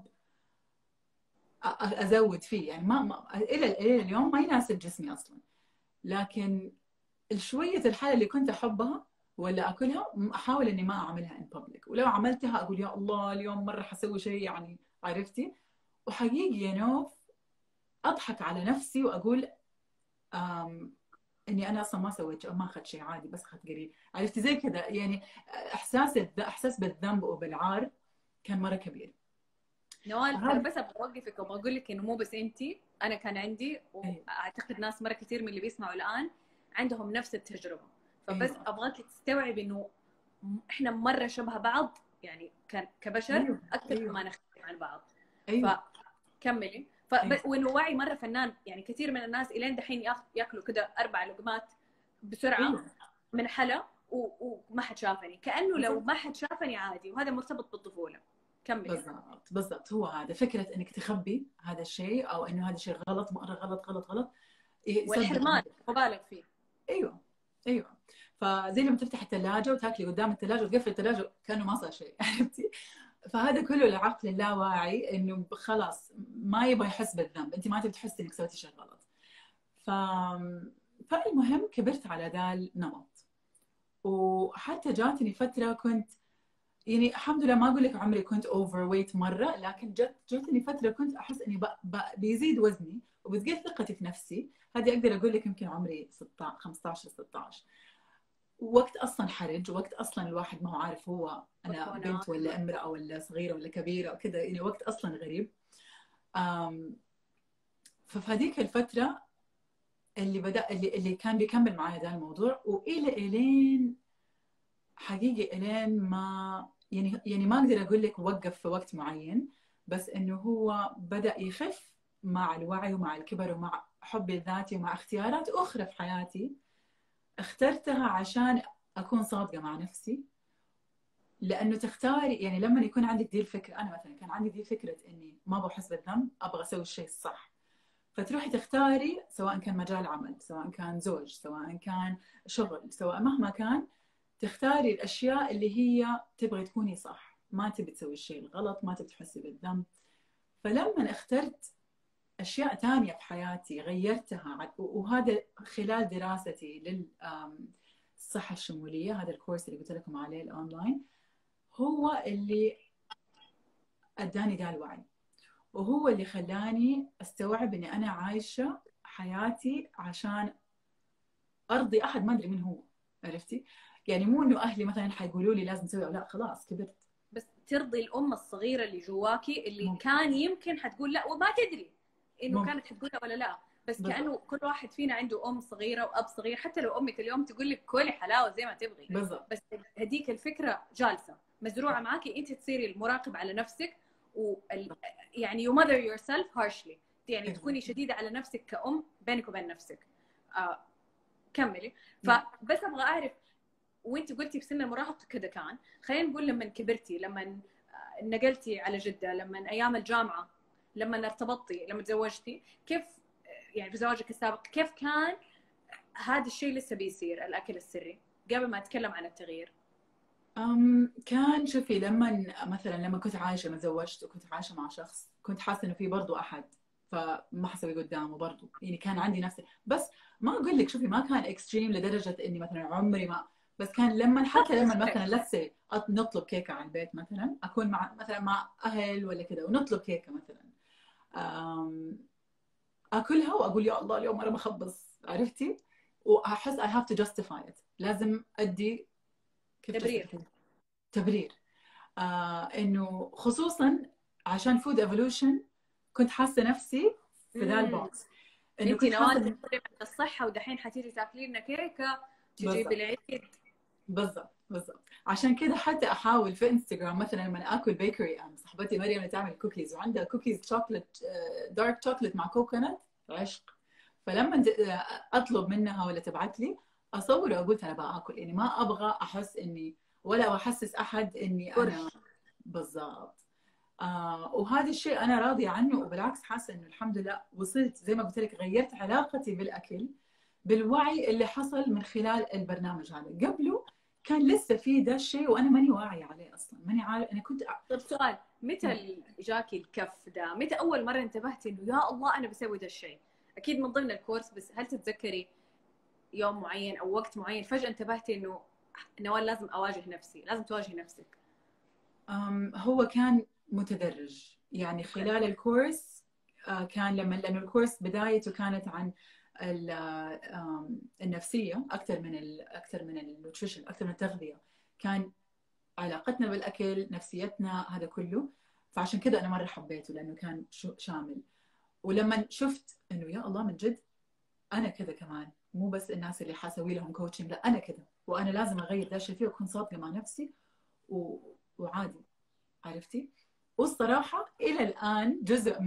B: ازود فيه، يعني الى اليوم ما يناسب جسمي اصلا. لكن الشويه الحاله اللي كنت احبها ولا اكلها احاول اني ما اعملها ان بابليك، ولو عملتها اقول يا الله اليوم مره حسوي شيء يعني، عرفتي. وحقيقي يا نوف اضحك على نفسي واقول اني انا اصلا ما سويت شيء، ما اخذت شيء، عادي بس اخذت قليل، عرفتي زي كذا يعني. احساس بالذنب وبالعار كان مره كبير.
A: نوال، بس ابغى اوقفك وبقول لك انه مو بس انتي، انا كان عندي، واعتقد ناس مره كثير من اللي بيسمعوا الان عندهم نفس التجربه. فبس ابغاك تستوعبي انه احنا مره شبه بعض، يعني كبشر اكثر ما نختلف عن بعض. فكملي. وانه وعي مره فنان، يعني كثير من الناس الين دحين ياكلوا كذا 4 لقمات بسرعه من حلا وما حد شافني، كانه لو ما حد شافني عادي، وهذا مرتبط بالطفوله. كملي.
B: بالضبط هو هذا فكره انك تخبي هذا الشيء، او انه هذا الشيء غلط، مره غلط غلط غلط،
A: والحرمان مبالغ فيه.
B: ايوه. فزي لما تفتح الثلاجه وتاكلي قدام الثلاجه وتقفل الثلاجه كانه ما صار شيء، عرفتي. فهذا كله العقل اللاواعي انه خلاص ما يبغى يحس بالذنب، انت ما تبي تحسي انك سويتي شيء غلط. فالمهم كبرت على ذا النمط. وحتى جاتني فتره كنت يعني الحمد لله ما اقول لك عمري كنت اوفر ويت مره، لكن جتني فتره كنت احس اني بيزيد وزني وبتقل ثقتي في نفسي. هذه اقدر اقول لك يمكن عمري 16 15 16، وقت اصلا حرج، وقت اصلا الواحد ما هو عارف هو انا بنت ولا امراه ولا صغيره ولا كبيره وكذا، يعني وقت اصلا غريب. ففي هذيك الفتره اللي كان بيكمل معايا ده الموضوع، الين حقيقي الين ما يعني ما اقدر اقول لك وقف في وقت معين، بس انه هو بدا يخف مع الوعي ومع الكبر ومع حبي لذاتي ومع اختيارات اخرى في حياتي اخترتها عشان اكون صادقه مع نفسي. لانه تختاري يعني لما يكون عندك دي الفكره، انا مثلا كان عندي دي فكره اني ما ابغى احس بالذنب، ابغى اسوي الشيء الصح، فتروحي تختاري سواء كان مجال عمل، سواء كان زوج، سواء كان شغل، سواء مهما كان، تختاري الاشياء اللي هي تبغي تكوني صح، ما تبي تسوي الشيء الغلط، ما تبي تحسي بالذنب. فلما اخترت اشياء ثانيه في حياتي غيرتها، وهذا خلال دراستي للصحه الشموليه، هذا الكورس اللي قلت لكم عليه الاونلاين، هو اللي اداني ذا الوعي، وهو اللي خلاني استوعب اني انا عايشه حياتي عشان ارضي احد ما ادري من هو، عرفتي؟ يعني مو انه اهلي مثلا حيقولوا لي لازم تسوي، لا خلاص كبرت،
A: بس ترضي الام الصغيره اللي جواكي اللي ممكن. كان يمكن حتقول لا وما تدري انه كانت حتقولها ولا لا، بس
B: بالضبط.
A: كانه كل واحد فينا عنده ام صغيره واب صغير، حتى لو امك اليوم تقول لك كلي حلاوه زي ما تبغي،
B: بالضبط.
A: بس هديك الفكره جالسه مزروعه معاكي، انت تصيري المراقب على نفسك يعني you mother yourself harshly، يعني تكوني شديده على نفسك كأم بينك وبين نفسك. كملي. فبس ابغى اعرف، وانت قلتي بسن المراهقه كذا كان، خلينا نقول لما كبرتي، لما نقلتي على جده، لما ايام الجامعه، لما ارتبطتي، لما تزوجتي، كيف يعني في زواجك السابق كيف كان هذا الشيء لسه بيصير الاكل السري قبل ما اتكلم عن التغيير؟
B: كان شوفي لما كنت عايشه، ما تزوجت وكنت عايشه مع شخص، كنت حاسه انه في برضه احد، فما حسوي قدامه برضه، يعني كان عندي نفسي. بس ما اقول لك شوفي، ما كان اكستريم لدرجه اني مثلا عمري ما، بس كان حتى لما مثلا لسه نطلب كيكه على البيت، مثلا اكون مع اهل ولا كذا ونطلب كيكه مثلا، اكلها واقول يا الله اليوم انا بخبص، عرفتي؟ واحس I have to justify it، لازم ادي كيف تبرير. انه خصوصا عشان فود ايفولوشن كنت حاسه نفسي في ذا البوكس،
A: انه انت نوال تدوري على الصحه ودحين حتيجي تاكلي لنا كيكه تجيبي العيد.
B: بالضبط. عشان كذا حتى احاول في انستغرام مثلا لما اكل بيكري، صاحبتي مريم اللي تعمل كوكيز وعندها كوكيز شوكليت، دارك شوكليت مع كوكونات، عشق. فلما اطلب منها ولا تبعت لي اصور واقول انا باكل، يعني ما ابغى احس اني ولا احسس احد اني انا. بالضبط. وهذا الشيء انا راضيه عنه، وبالعكس حاسه انه الحمد لله وصلت زي ما قلت لك، غيرت علاقتي بالاكل بالوعي اللي حصل من خلال البرنامج هذا. قبله كان لسه في ذا الشيء وانا ماني واعيه عليه اصلا، ماني عارف انا كنت.
A: طيب سؤال، متى جاكي الكف ده؟ متى اول مره انتبهتي انه يا الله انا بسوي ذا الشيء؟ اكيد من ضمن الكورس، بس هل تتذكري يوم معين او وقت معين فجاه انتبهتي انه نوال لازم اواجه نفسي، لازم تواجهي نفسك؟
B: هو كان متدرج، يعني خلال الكورس كان لانه الكورس بدايته كانت عن النفسيه اكثر من النوتريشن، اكثر من التغذيه، كان علاقتنا بالاكل، نفسيتنا، هذا كله. فعشان كذا انا مره حبيته لانه كان شامل. ولما شفت انه يا الله من جد انا كذا كمان، مو بس الناس اللي حاسوي لهم كوتشنج، لا انا كذا، وانا لازم اغير ذا الشيء فيه واكون صادقه مع نفسي وعادي، عرفتي؟ والصراحه الى الان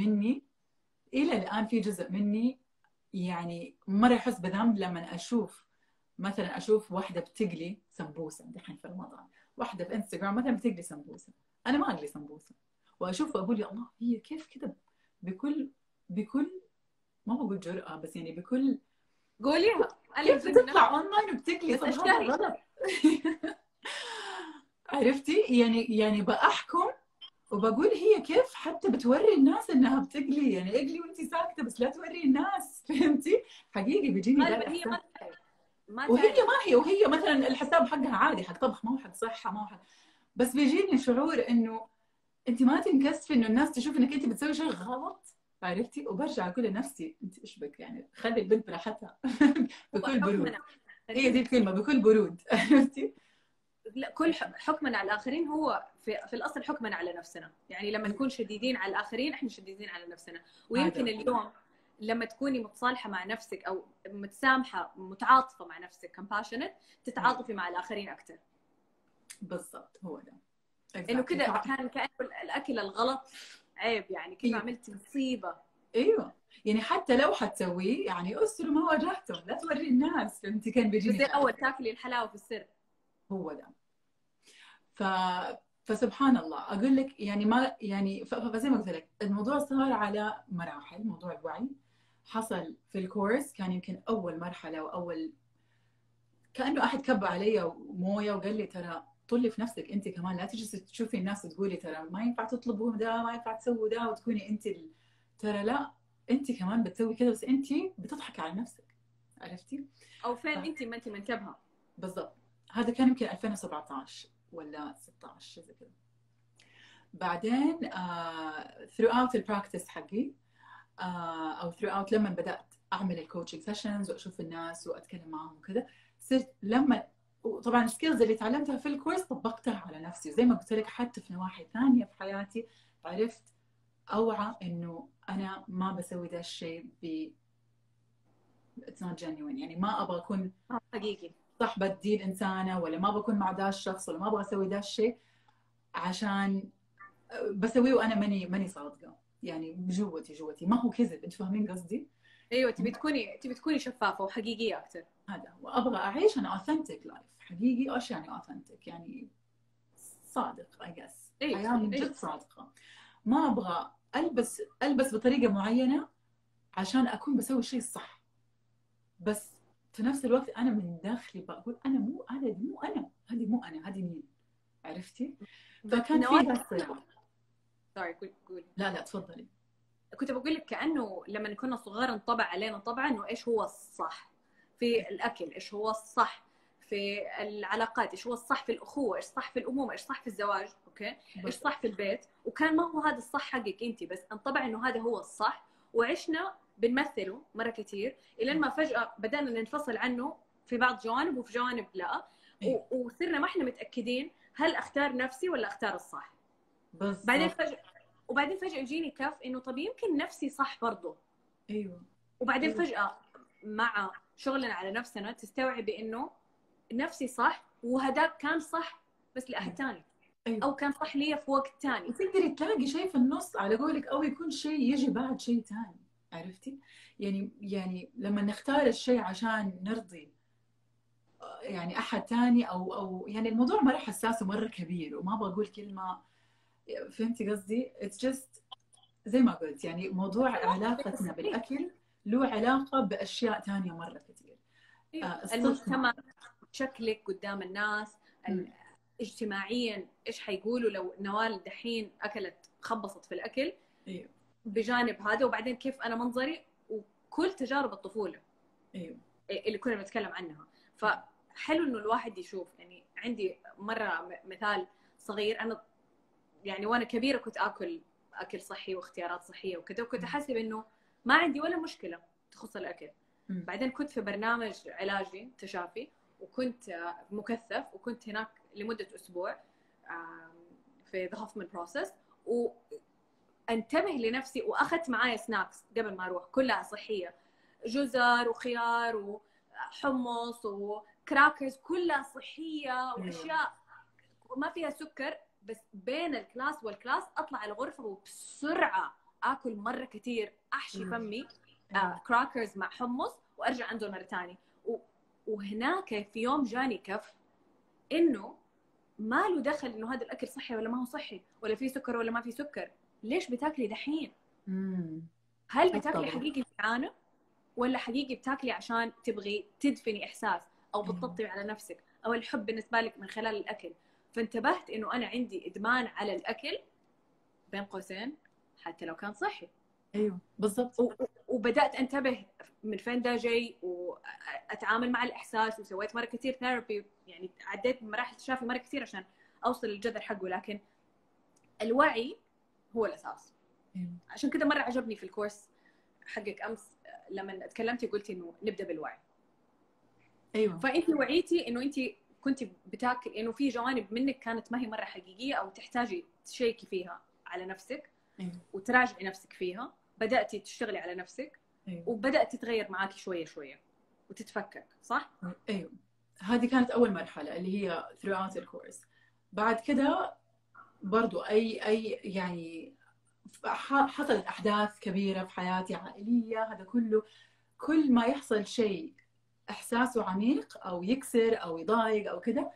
B: في جزء مني يعني مره احس بذنب لما اشوف واحده بتقلي سمبوسه دحين في رمضان، واحده في انستغرام مثلا بتقلي سمبوسه، انا ما اقلي سمبوسه، واشوف واقول يا الله هي كيف كذا بكل ما بقول جرأة، بس يعني بكل
A: قوليها،
B: كيف بتطلع اونلاين وبتقلي؟ طب هذا غلط. عرفتي؟ يعني بأحكم وبقول هي كيف حتى بتوري الناس انها بتقلي، يعني اقلي وانت ساكته بس لا توري الناس، فهمتي؟ حقيقي بيجيني ذا
A: هي
B: الاحساس.
A: ما
B: وهي مثلا الحساب حقها عادي، حق طبخ، ما هو حق صحه، ما هو حق، بس بيجيني شعور انه انت ما تنكسفي انه الناس تشوف انك انت بتسوي شيء غلط، عرفتي؟ وبرجع اقول لنفسي انت ايش بك، يعني خلي البنت براحتها. بكل برود، هي دي الكلمه، بكل برود. عرفتي؟
A: لا، كل حكمنا على الاخرين هو في الاصل حكمنا على نفسنا، يعني لما نكون شديدين على الاخرين احنا شديدين على نفسنا. ويمكن اليوم لما تكوني متصالحه مع نفسك او متسامحه متعاطفه مع نفسك compassionate، تتعاطفي مع الاخرين اكثر.
B: بالضبط، هو ده
A: انه كذا كانه الاكل الغلط عيب، يعني كذا عملت مصيبه.
B: ايوه، يعني حتى لو حتسويه يعني استروا ما واجهتم، لا توري الناس، فهمتي؟ كان بيجيني
A: زي اول تاكلي الحلاوه في السر.
B: هو ده. فسبحان الله اقول لك، يعني ما يعني فزي ما قلت لك الموضوع صار على مراحل. موضوع الوعي حصل في الكورس، كان يمكن اول مرحله واول كانه احد كب علي مويه وقال لي ترى طلي في نفسك انت كمان، لا تجلسي تشوفي الناس تقولي ترى ما ينفع تطلبوا ده، ما ينفع تسووا ده، وتكوني انت ترى لا، انت كمان بتسوي كذا بس انت بتضحكي على نفسك، عرفتي؟
A: او فين انت ما انت منتبهه.
B: بالضبط. هذا كان يمكن 2017 ولا 16 زي كذا. بعدين throughout البراكتس حقي او throughout لما بدات اعمل الكوتشنج سيشنز واشوف الناس واتكلم معهم وكذا، صرت لما طبعا السكيلز اللي تعلمتها في الكورس طبقتها على نفسي، وزي ما قلت لك حتى في نواحي ثانيه في حياتي عرفت اوعى انه انا ما بسوي ذا الشيء it's not genuine. يعني ما ابغى اكون
A: حقيقي
B: صاحبة دي الانسانة، ولا ما بكون مع ذا الشخص، ولا ما ابغى اسوي ذا الشيء عشان بسويه وانا ماني صادقة. يعني جوتي ما هو كذب. انتوا فاهمين قصدي؟
A: ايوه، تبي تكوني شفافه وحقيقيه اكثر.
B: هذا هو، ابغى اعيش انا authentic life. حقيقي. ايش يعني authentic؟ يعني صادق I guess.
A: ايوه
B: حياة من جد صادقة. ما ابغى البس بطريقة معينة عشان اكون بسوي الشيء الصح، بس في نفس الوقت انا من داخلي بقول انا مو انا، دي مو انا، هذه مو انا، هذه مين؟ عرفتي؟ فكان في ذا الصراع.
A: سوري قولي.
B: لا تفضلي.
A: كنت بقول لك كانه لما كنا صغار انطبع علينا طبعا انه ايش هو الصح في الاكل، ايش هو الصح في العلاقات، ايش هو الصح في الاخوه، ايش صح في الامومه، ايش صح في الزواج، اوكي، ايش صح في البيت. وكان ما هو هذا الصح حقك انت، بس انطبع انه هذا هو الصح، وعشنا بنمثله مره كثير الين ما فجاه بدانا ننفصل عنه في بعض جوانب، وفي جوانب لا. وصرنا ما احنا متاكدين هل اختار نفسي ولا اختار الصح.
B: بالضبط.
A: وبعدين فجأة يجيني كف انه طب يمكن نفسي صح برضه.
B: ايوه.
A: وبعدين فجأة مع شغلنا على نفسنا تستوعبي انه نفسي صح، وهداك كان صح بس لأحد ثاني.
B: أيوة.
A: او كان صح لي في وقت ثاني.
B: وتقدري تلاقي شيء في النص على قولك، او يكون شيء يجي بعد شيء ثاني. عرفتي؟ يعني لما نختار الشيء عشان نرضي يعني احد ثاني، او يعني الموضوع مره حساس ومره كبير، وما ابغى اقول كلمه. فهمتي قصدي؟ it's just زي ما قلت، يعني موضوع علاقتنا بالاكل له علاقه باشياء ثانيه مره كثير.
A: المجتمع، شكلك قدام الناس، اجتماعيا ايش حيقولوا لو نوال دحين اكلت خبصت في الاكل.
B: ايوه.
A: بجانب هذا، وبعدين كيف انا منظري وكل تجارب الطفوله.
B: ايوه.
A: اللي كنا بنتكلم عنها. فحلو انه الواحد يشوف. يعني عندي مره مثال صغير، انا يعني وانا كبيره كنت اكل صحي واختيارات صحيه وكذا، وكنت احسب انه ما عندي ولا مشكله تخص الاكل. بعدين كنت في برنامج علاجي تشافي، وكنت مكثف، وكنت هناك لمده اسبوع في ذا هوفمان بروسس، وانتبه لنفسي واخذت معايا سناكس قبل ما اروح كلها صحيه، جزر وخيار وحمص وكراكرز، كلها صحيه واشياء ما فيها سكر. بس بين الكلاس والكلاس اطلع الغرفه وبسرعه اكل مره كثير، احشي فمي كراكرز مع حمص، وارجع انزل مره ثانيه. وهناك في يوم جاني كف انه ما له دخل انه هذا الاكل صحي ولا ما هو صحي، ولا فيه سكر ولا ما فيه سكر. ليش بتاكلي دحين؟ هل بتاكلي حقيقي جعانه، ولا حقيقي بتاكلي عشان تبغي تدفني احساس، او بتطبطبي على نفسك، او الحب بالنسبه لك من خلال الاكل؟ فانتبهت انه انا عندي ادمان على الاكل بين قوسين حتى لو كان صحي.
B: ايوه بالضبط.
A: وبدات انتبه من فين ده جاي، واتعامل مع الاحساس، وسويت مره كثير ثيرابي. يعني عديت بمراحل تشافي مره كثير عشان اوصل للجذر حقه. لكن الوعي هو الاساس. عشان كذا مره عجبني في الكورس حقك امس لما تكلمتي قلتي انه نبدا بالوعي.
B: ايوه.
A: فانت وعيتي انه انت كنت بتاكل، انه في جوانب منك كانت ما هي مره حقيقيه، او تحتاجي تشيكي فيها على نفسك.
B: أيوة.
A: وتراجعي نفسك فيها. بداتي تشتغلي على نفسك.
B: أيوة.
A: وبدات تتغير معاكي شويه شويه وتتفكك، صح؟
B: ايوه. هذه كانت اول مرحله اللي هي throughout الكورس. بعد كده برضو اي يعني حصلت احداث كبيره في حياتي عائليه، هذا كله كل ما يحصل شيء احساسه عميق او يكسر او يضايق او كده،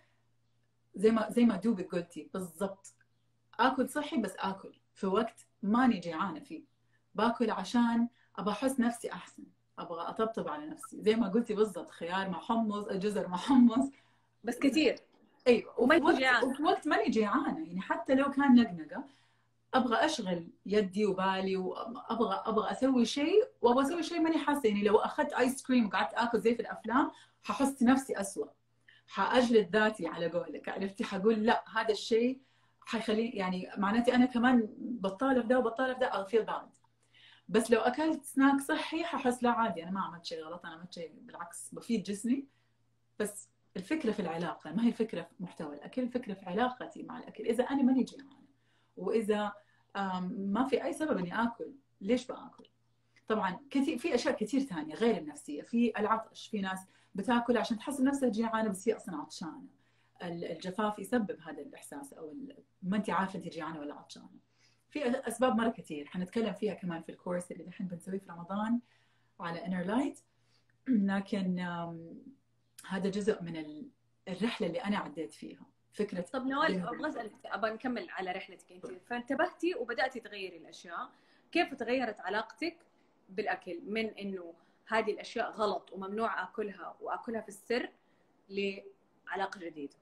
B: زي ما دوبك قلتي بالضبط، اكل صحي بس اكل في وقت ماني جيعانه فيه، باكل عشان ابغى احس نفسي احسن، ابغى اطبطب على نفسي زي ما قلتي بالضبط، خيار مع حمص، جزر مع حمص،
A: بس كثير.
B: ايوه. وفي وقت ماني جيعانه، يعني حتى لو كان نقنقه ابغى اشغل يدي وبالي، وابغى اسوي شيء، وابغى اسوي شيء ماني حاسه. يعني لو اخذت ايس كريم وقعدت اكل زي في الافلام ححس نفسي اسوء، حاجلد ذاتي على قولك، عرفتي؟ حقول لا، هذا الشيء حيخلي يعني معناتي انا كمان بطالع في ده وبطالع في ده، I'll feel bad. بس لو اكلت سناك صحي ححس لا عادي، انا ما عملت شيء غلط، انا عملت شيء بالعكس بفيد جسمي. بس الفكره في العلاقه، ما هي الفكره في محتوى الاكل، الفكره في علاقتي مع الاكل. اذا انا ماني جيعانه، واذا ما في اي سبب اني اكل، ليش باكل؟ طبعا كثير في اشياء كثير ثانيه غير النفسيه، في العطش، في ناس بتاكل عشان تحسن نفسها جيعانه بس هي اصلا عطشانه. الجفاف يسبب هذا الاحساس، او ما انت عارفه انت جيعانه ولا عطشانه. في اسباب مره كثير حنتكلم فيها كمان في الكورس اللي الحين بنسويه في رمضان على انر لايت. لكن هذا جزء من الرحله اللي انا عديت فيها. فكره.
A: طب نوال، ابغى اسالك، ابغى نكمل على رحلتك انت. فانتبهتي وبداتي تغيري الاشياء، كيف تغيرت علاقتك بالاكل من انه هذه الاشياء غلط وممنوع اكلها واكلها في السر لعلاقه جديده؟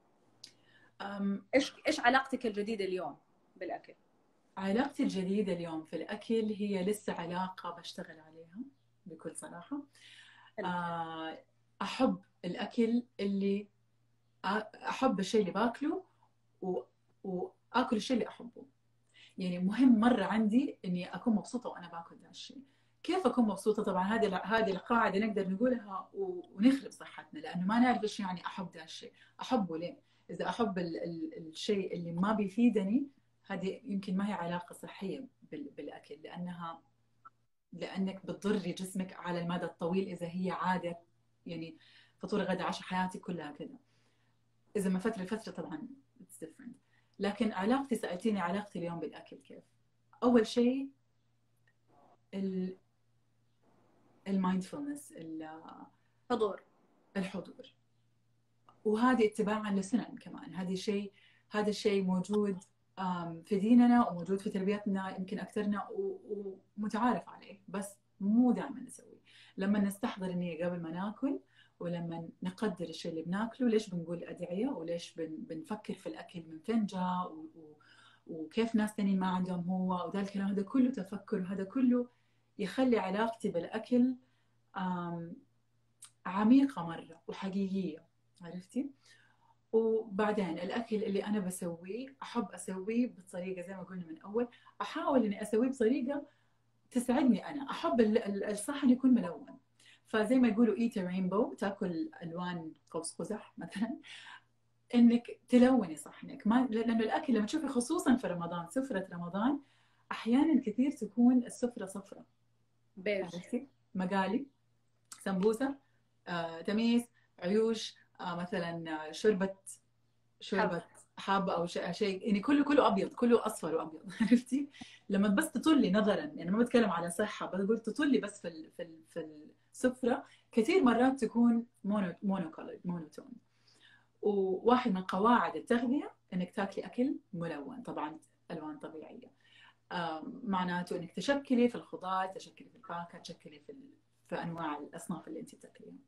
A: ايش علاقتك الجديده اليوم بالاكل؟
B: علاقتي الجديده اليوم في الاكل هي لسه علاقه بشتغل عليها بكل صراحه. احب الاكل اللي احب الشيء اللي باكله واكل الشيء اللي احبه. يعني مهم مره عندي اني اكون مبسوطه وانا باكل ذا الشيء. كيف اكون مبسوطه؟ طبعا هذه القاعده نقدر نقولها ونخرب صحتنا، لانه ما نعرف ايش يعني احب ذا الشيء. احبه ليه؟ اذا احب الشيء اللي ما بيفيدني، هذه يمكن ما هي علاقه صحيه بالاكل، لانك بتضري جسمك على المدى الطويل اذا هي عاده. يعني فطور غدا عشاء حياتي كلها كذا. اذا من فتره لفتره طبعا it's different. لكن علاقتي، سالتيني علاقتي اليوم بالاكل كيف. اول شيء المايندفولنس، الحضور. وهذه اتباعا لسنن كمان. هذا الشيء موجود في ديننا وموجود في تربيتنا يمكن اكثرنا ومتعارف عليه، بس مو دائما نسويه. لما نستحضر النية قبل ما ناكل، ولما نقدر الشيء اللي بناكله، ليش بنقول أدعية، وليش بنفكر في الأكل من فين جاء، وكيف ناس تانيين ما عندهم هو، وذا الكلام هذا كله تفكر، وهذا كله يخلي علاقتي بالأكل عميقة مرة وحقيقية. عرفتي؟ وبعدين الأكل اللي أنا بسويه أحب أسويه بطريقة زي ما قلنا من أول. أحاول إني أسويه بطريقة تسعدني أنا. أحب الصحن يكون ملون. فزي ما يقولوا eat a rainbow، تاكل ألوان قوس قزح مثلا. إنك تلوني صحنك، ما لأنه الأكل لما تشوفي خصوصا في رمضان، سفرة رمضان أحيانا كثير تكون السفرة صفرة
A: بيج،
B: مقالي، سمبوسة، تميس، عيوش، مثلا شوربة حابة أو شيء، يعني كله أبيض، كله أصفر وأبيض. عرفتي؟ لما بس تطلي نظرا، يعني ما بتكلم على صحة، بقول تطلي بس في السفرة كثير مرات تكون مونوتون. وواحد من قواعد التغذية إنك تاكلي أكل ملون، طبعا ألوان طبيعية. معناته إنك تشكلي في الخضار، تشكلي في الفاكهة، تشكلي في أنواع الأصناف اللي أنت تاكليها.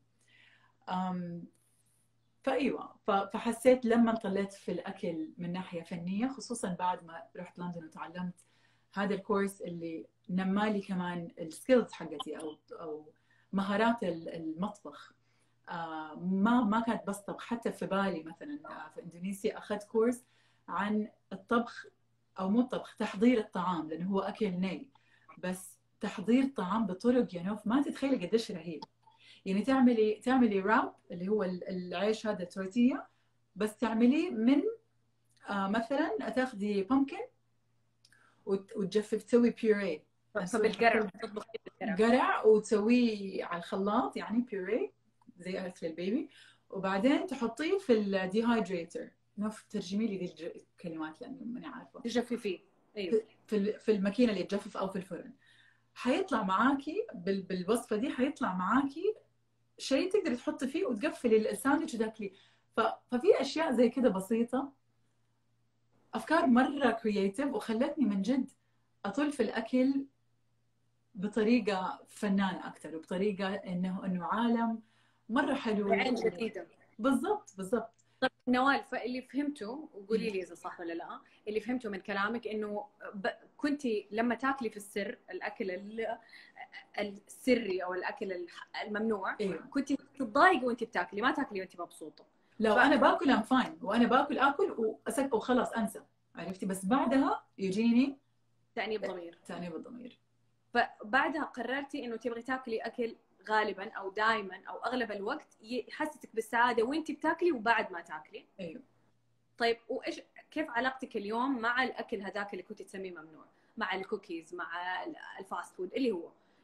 B: فأيوة، فحسيت لما طلعت في الأكل من ناحية فنية، خصوصا بعد ما رحت لندن وتعلمت هذا الكورس اللي نمالي كمان السكيلز حقتي أو مهارات المطبخ. ما كانت بس طبخ. حتى في بالي مثلا في إندونيسيا أخذت كورس عن الطبخ، أو مو الطبخ، تحضير الطعام، لأنه هو أكل ني، بس تحضير طعام بطرق ينوف ما تتخيلي قديش رهيب. يعني تعملي راب اللي هو العيش هذا التورتيه، بس تعمليه من مثلا تاخذي بامكن وتجفف، تسوي بيوري.
A: فبالقرع تطبخي
B: قرع وتسويه على الخلاط، يعني بيوري زي اكل البيبي، وبعدين تحطيه في الديهايدريتر. نوف ترجمي لي دي الكلمات لاني ماني عارفه.
A: تجففيه، ايوه،
B: في الماكينه اللي تجفف او في الفرن. حيطلع معاكي بالوصفه دي، حيطلع معاكي شيء تقدري تحطي فيه وتقفلي الساندويتش وتاكليه. ففي اشياء زي كده بسيطه، افكار مره كرييتيف، وخلتني من جد اطل في الاكل بطريقه فنانه اكثر، وبطريقه انه عالم مره حلو
A: بعين جديده.
B: بالضبط.
A: طيب نوال، فاللي فهمته، وقولي لي اذا صح ولا لا، اللي فهمته من كلامك انه كنتي لما تاكلي في السر الاكل السري او الاكل الممنوع،
B: أيوه.
A: كنتي تتضايقي وانت بتاكلي، ما تاكلي وانت مبسوطه.
B: لو انا باكل ام فاين، وانا اكل وخلاص انسى. عرفتي؟ بس بعدها يجيني
A: تأنيب ضمير.
B: تأنيب الضمير.
A: فبعدها قررتي انه تبغي تاكلي اكل غالبا او دائما او اغلب الوقت يحسسك بالسعاده وانت بتاكلي وبعد ما تاكلي.
B: ايوه.
A: طيب كيف علاقتك اليوم مع الاكل هذاك اللي كنت تسميه ممنوع، مع الكوكيز، مع الفاست فود اللي هو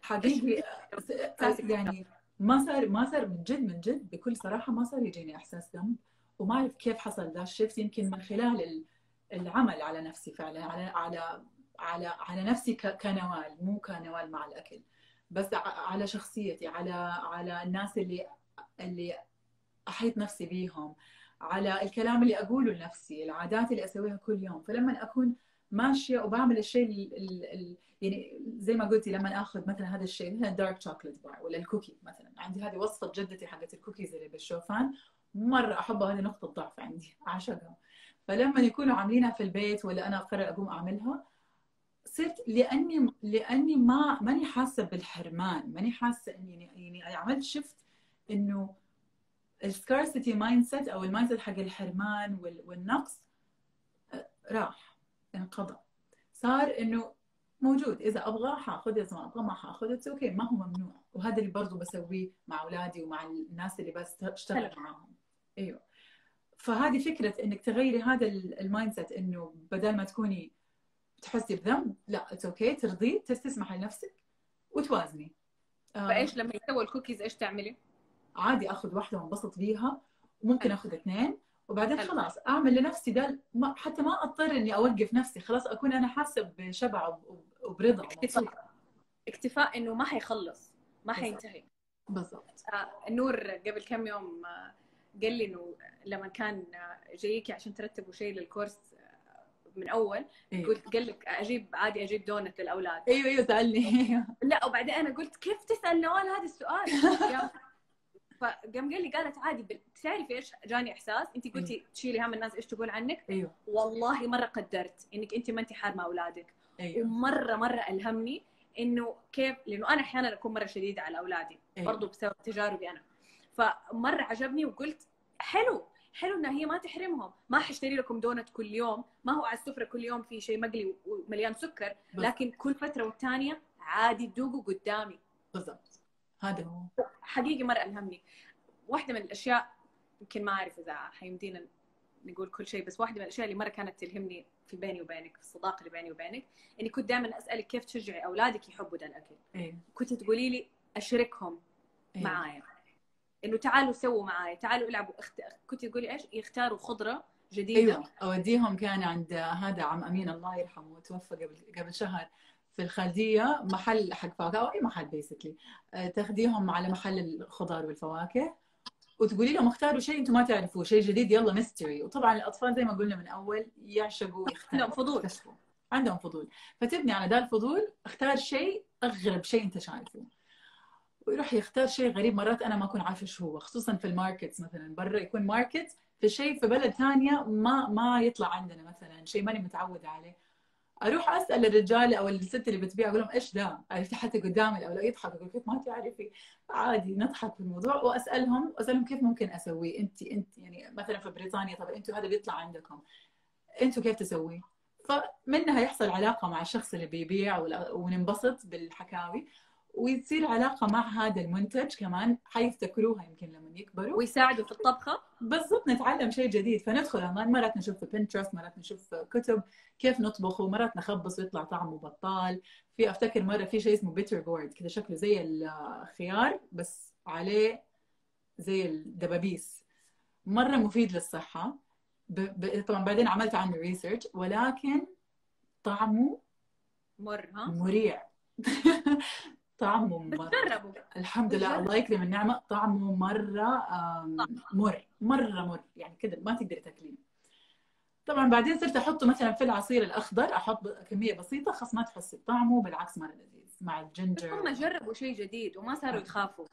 B: حقيقي يعني ما صار من جد بكل صراحة، ما صار يجيني إحساس ذنب. وما أعرف كيف حصل ذا الشيفت، يمكن من خلال العمل على نفسي فعلا، على نفسي كنوال، مو كنوال مع الأكل بس، على شخصيتي، على الناس اللي أحيط نفسي بيهم، على الكلام اللي أقوله لنفسي، العادات اللي أسويها كل يوم. فلما أكون ماشية وبعمل الشيء يعني زي ما قلتي، لما اخذ مثلا هذا الشيء، مثلا دارك شوكليت بار ولا الكوكي مثلا، عندي هذه وصفه جدتي حقت الكوكيز اللي بالشوفان، مره احبها، هذه نقطه ضعف عندي، اعشقها. فلما يكونوا عاملينها في البيت ولا انا اقرر اقوم اعملها، صرت لاني ماني حاسه بالحرمان، ماني حاسه اني يعني عملت شفت انه السكارسيتي مايند سيت او المايند سيت حق الحرمان والنقص راح، انقضى. صار انه موجود، اذا ابغى حاخذ، اذا ما ابغى ما حاخذ، اتس اوكي، ما هو ممنوع. وهذا اللي برضه بسويه مع اولادي ومع الناس اللي بشتغل معاهم. ايوه. فهذه فكره انك تغيري هذا المايند سيت، انه بدل ما تكوني تحسي بذنب، لا اتس اوكي، ترضي، تسمحي لنفسك وتوازني.
A: فايش لما يسوي الكوكيز ايش تعملي؟
B: عادي اخذ واحده وانبسط بيها، وممكن اخذ اثنين، وبعدين
A: حلو.
B: خلاص اعمل لنفسي ده، حتى ما اضطر اني اوقف نفسي، خلاص اكون انا حاسه بشبع وبرضا ومبسوطه.
A: اكتفاء انه ما حيخلص، ما حينتهي.
B: بالضبط.
A: نور قبل كم يوم قال لي انه لما كان جايكي عشان ترتبوا شيء للكورس من اول، قلت قال لك عادي اجيب دونت للاولاد.
B: ايوه سالني.
A: لا وبعدين انا قلت كيف تسال نوال هذا السؤال؟ فقام قال لي قالت عادي. تعرفي ايش جاني احساس؟ انت قلتي تشيلي هم الناس ايش تقول عنك.
B: ايوه
A: والله مره قدرت انك انت ما انت حارمه اولادك.
B: أيوه.
A: ومره الهمني انه كيف، لانه انا احيانا اكون مره شديده على اولادي.
B: أيوه.
A: برضو بسبب تجاربي انا. فمره عجبني وقلت حلو انها هي ما تحرمهم. ما حاشتري لكم دونت كل يوم، ما هو على السفره كل يوم في شيء مقلي ومليان سكر، لكن كل فتره والثانيه عادي تذوقوا قدامي.
B: بالضبط، هذا هو
A: حقيقي مره الهمني. واحده من الاشياء، يمكن ما اعرف اذا حيمدينا نقول كل شيء، بس واحده من الاشياء اللي مره كانت تلهمني في بيني وبينك، في الصداقه اللي بيني وبينك، اني كنت دائما اسالك كيف تشجعي اولادك يحبوا ده الاكل.
B: أيوه.
A: كنت تقولي لي اشركهم
B: أيوه.
A: معايا، انه تعالوا سووا معايا، تعالوا العبوا. كنت تقولي ايش؟ يختاروا خضره جديده.
B: ايوه، اوديهم. كان عند هذا عم امين الله يرحمه، توفى قبل شهر، في الخالديه، محل حق فواكه او اي محل بيسكلي، تاخذيهم على محل الخضار والفواكه وتقولي لهم اختاروا شيء انتم ما تعرفوه، شيء جديد، يلا ميستري. وطبعا الاطفال زي ما قلنا من اول يعشقوا
A: عندهم فضول،
B: عندهم فضول. فتبني على ذا الفضول، اختار شيء اغرب شيء انت شايفه، ويروح يختار شيء غريب. مرات انا ما اكون عارفه ايش هو، خصوصا في الماركتس مثلا، برا يكون ماركت في شيء في بلد ثانيه ما يطلع عندنا، مثلا شيء ماني متعوده عليه. اروح اسال الرجال او الست اللي بتبيع، اقول لهم ايش ده؟ عرفتي؟ حتى قدام الاولاد يضحكوا، يقول كيف ما تعرفي؟ عادي نضحك في الموضوع، واسالهم كيف ممكن اسويه. انت يعني مثلا في بريطانيا، طب انتم هذا بيطلع عندكم، انتم كيف تسويه؟ فمنها يحصل علاقه مع الشخص اللي بيبيع، وننبسط بالحكاوي، ويصير علاقه مع هذا المنتج كمان، حيفتكروها يمكن لما يكبروا،
A: ويساعدوا في الطبخه.
B: بالضبط، نتعلم شيء جديد. فندخل اونلاين، مرات نشوف في بنترست، مرات نشوف كتب كيف نطبخ، ومرات نخبص ويطلع طعمه بطال. في افتكر مره في شيء اسمه بيتر جورد، كذا شكله زي الخيار بس عليه زي الدبابيس، مره مفيد للصحه. طبعا بعدين عملت عنه ريسيرش، ولكن طعمه مريع. طعمه مرة، الحمد لله، الله يكرم النعمة، طعمه مرة مر يعني كده ما تقدري تاكليه. طبعا بعدين صرت احطه مثلا في العصير الاخضر، احط كمية بسيطة، خلاص ما تحسي بطعمه، بالعكس مرة لذيذ مع الجنجر.
A: هم جربوا شيء جديد وما صاروا يخافوا.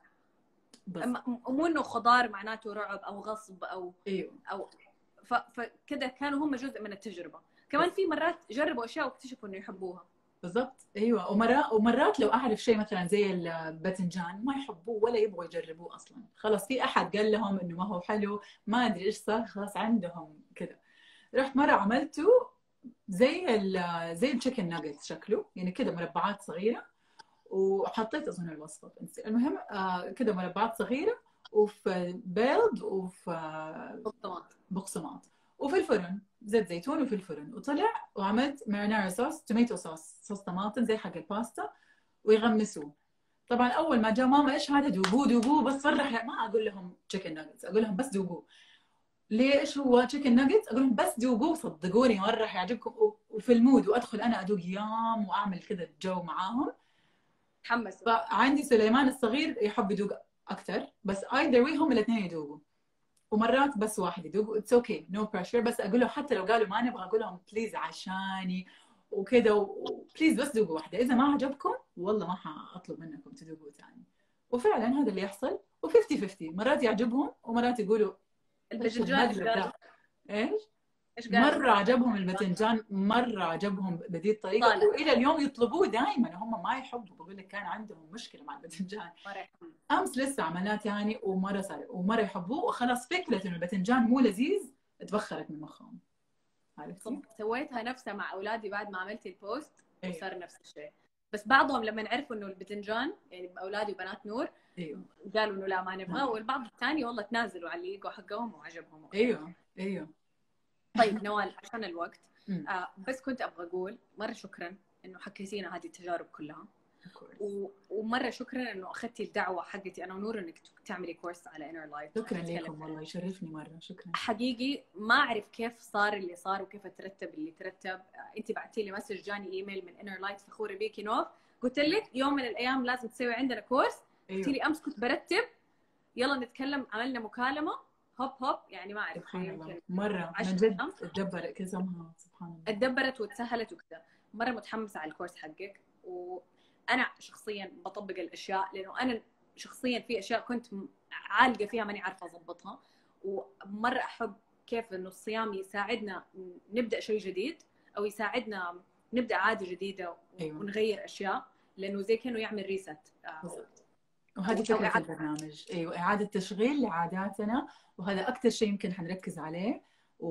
A: مو انه خضار معناته رعب او غصب او
B: ايوه،
A: او فكده كانوا هم جزء من التجربة. كمان في مرات جربوا اشياء واكتشفوا انه يحبوها.
B: بالضبط. ايوه، ومرات لو اعرف شيء مثلا زي الباذنجان ما يحبوه ولا يبغوا يجربوه اصلا، خلاص في احد قال لهم انه ما هو حلو، ما ادري ايش صار، خلاص عندهم كذا. رحت مره عملته زي التشيكن ناجت شكله، يعني كذا مربعات صغيره، وحطيت اظن الوصفه، المهم كذا مربعات صغيره، وفي بيض، وفي بقسماط، وفي الفرن، زيت زيتون، وفي الفرن، وطلع. وعملت مارينارا صوص، توميتو صوص طماطم زي حق الباستا، ويغمسوه. طبعا اول ما جاء ماما ايش هذا دوقوه دوقوه بس فرح، ما اقول لهم تشيكن ناجتس، اقول لهم بس دوقوه. ليش هو تشيكن ناجتس؟ اقول لهم بس دوقوه صدقوني مره حيعجبكم، وفي المود وادخل انا ادوق يام واعمل كذا الجو معاهم.
A: تحمسوا.
B: فعندي سليمان الصغير يحب يدوق اكثر، بس ايذر واي هم الاثنين يدوقوا، ومرات بس واحد يدوق، اتس اوكي نو بريشر. بس اقول له حتى لو قالوا ما نبغى اقول لهم بليز عشاني وكذا، وبليز بس دوقوا واحده، اذا ما عجبكم والله ما حاطلب منكم تدوقوا ثاني. وفعلا هذا اللي يحصل، و50 50 مرات يعجبهم ومرات يقولوا ايش
A: الباذنجان ايش
B: المقلب
A: قالوا؟
B: ده. ايش؟
A: ايش قالوا
B: مره
A: الباذنجان؟
B: عجبهم الباذنجان، مره عجبهم بهذه الطريقه،
A: طالع
B: والى اليوم يطلبوه دائما. هم ما يحبوا، بقول لك كان عندهم مشكله مع الباذنجان.
A: مرة.
B: امس لسه عملناه ثاني ومره صار ومره يحبوه، وخلاص فكره انه الباذنجان مو لذيذ اتبخرت من مخهم، عرفتي؟
A: سويتها نفسها مع اولادي بعد ما عملت البوست
B: ايوه
A: وصار نفس الشيء. بس بعضهم لما عرفوا انه الباذنجان يعني اولادي وبنات نور
B: ايوه
A: قالوا انه لا ما نبغى، والبعض الثاني والله تنازلوا على اللي يلقوا حقهم وعجبهم.
B: ايوه ايوه.
A: طيب نوال عشان الوقت
B: أمم.
A: بس كنت ابغى اقول مره شكرا انه حكيتينا هذه التجارب كلها،
B: Of course.
A: ومره شكرا انه اخذتي الدعوه حقتي انا ونور انك تعملي كورس على انر لايف.
B: شكرا لكم والله، يشرفني مره، شكرا.
A: حقيقي ما اعرف كيف صار اللي صار وكيف ترتب اللي ترتب. انت بعتي لي مسج جاني ايميل من انر لايت فخوره بيكي نوف، قلت لك يوم من الايام لازم تسوي عندنا كورس. قلت لي امس كنت برتب يلا نتكلم، عملنا مكالمه هوب يعني ما اعرف
B: سبحان الله
A: يمكن
B: مره من جد تدبر كذا سبحان الله،
A: اتدبرت وتسهلت وكذا. مره متحمسه على الكورس حقك، وانا شخصيا بطبق الاشياء لانه انا شخصيا في اشياء كنت عالقه فيها ماني عارفه اضبطها. ومره احب كيف انه الصيام يساعدنا نبدا شيء جديد او يساعدنا نبدا عاده جديده ونغير اشياء، لانه زي كانه يعمل ريست.
B: وهذه فكره البرنامج. ايوه اعاده تشغيل لعاداتنا، وهذا اكثر شيء يمكن حنركز عليه.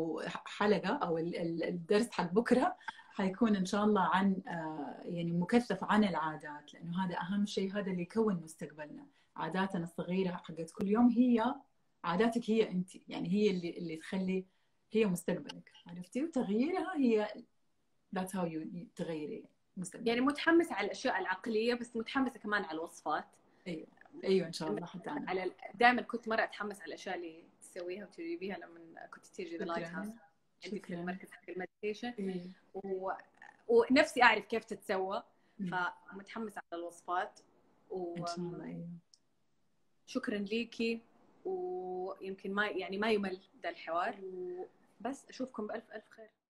B: وحلقه او الدرس حق بكره حيكون ان شاء الله عن يعني مكثف عن العادات، لانه هذا اهم شيء، هذا اللي يكون مستقبلنا. عاداتنا الصغيره حقت كل يوم هي عاداتك، هي انت يعني، هي اللي تخلي هي مستقبلك، عرفتي؟ وتغييرها هي that's how you تغيري مستقبلك.
A: يعني متحمسه على الاشياء العقليه، بس متحمسه كمان على الوصفات.
B: ايوه ان شاء الله. حتى انا
A: على دائما كنت مره اتحمس على الاشياء اللي تسويها وتجيبيها لما كنت تيجي ذا لايت هاوس عندي في المركز حق المديتيشن. ونفسي اعرف كيف تتسوى، فمتحمسه على الوصفات.
B: ان شاء الله.
A: شكرا ليكي، ويمكن ما يمل ذا الحوار، وبس اشوفكم بالف الف خير.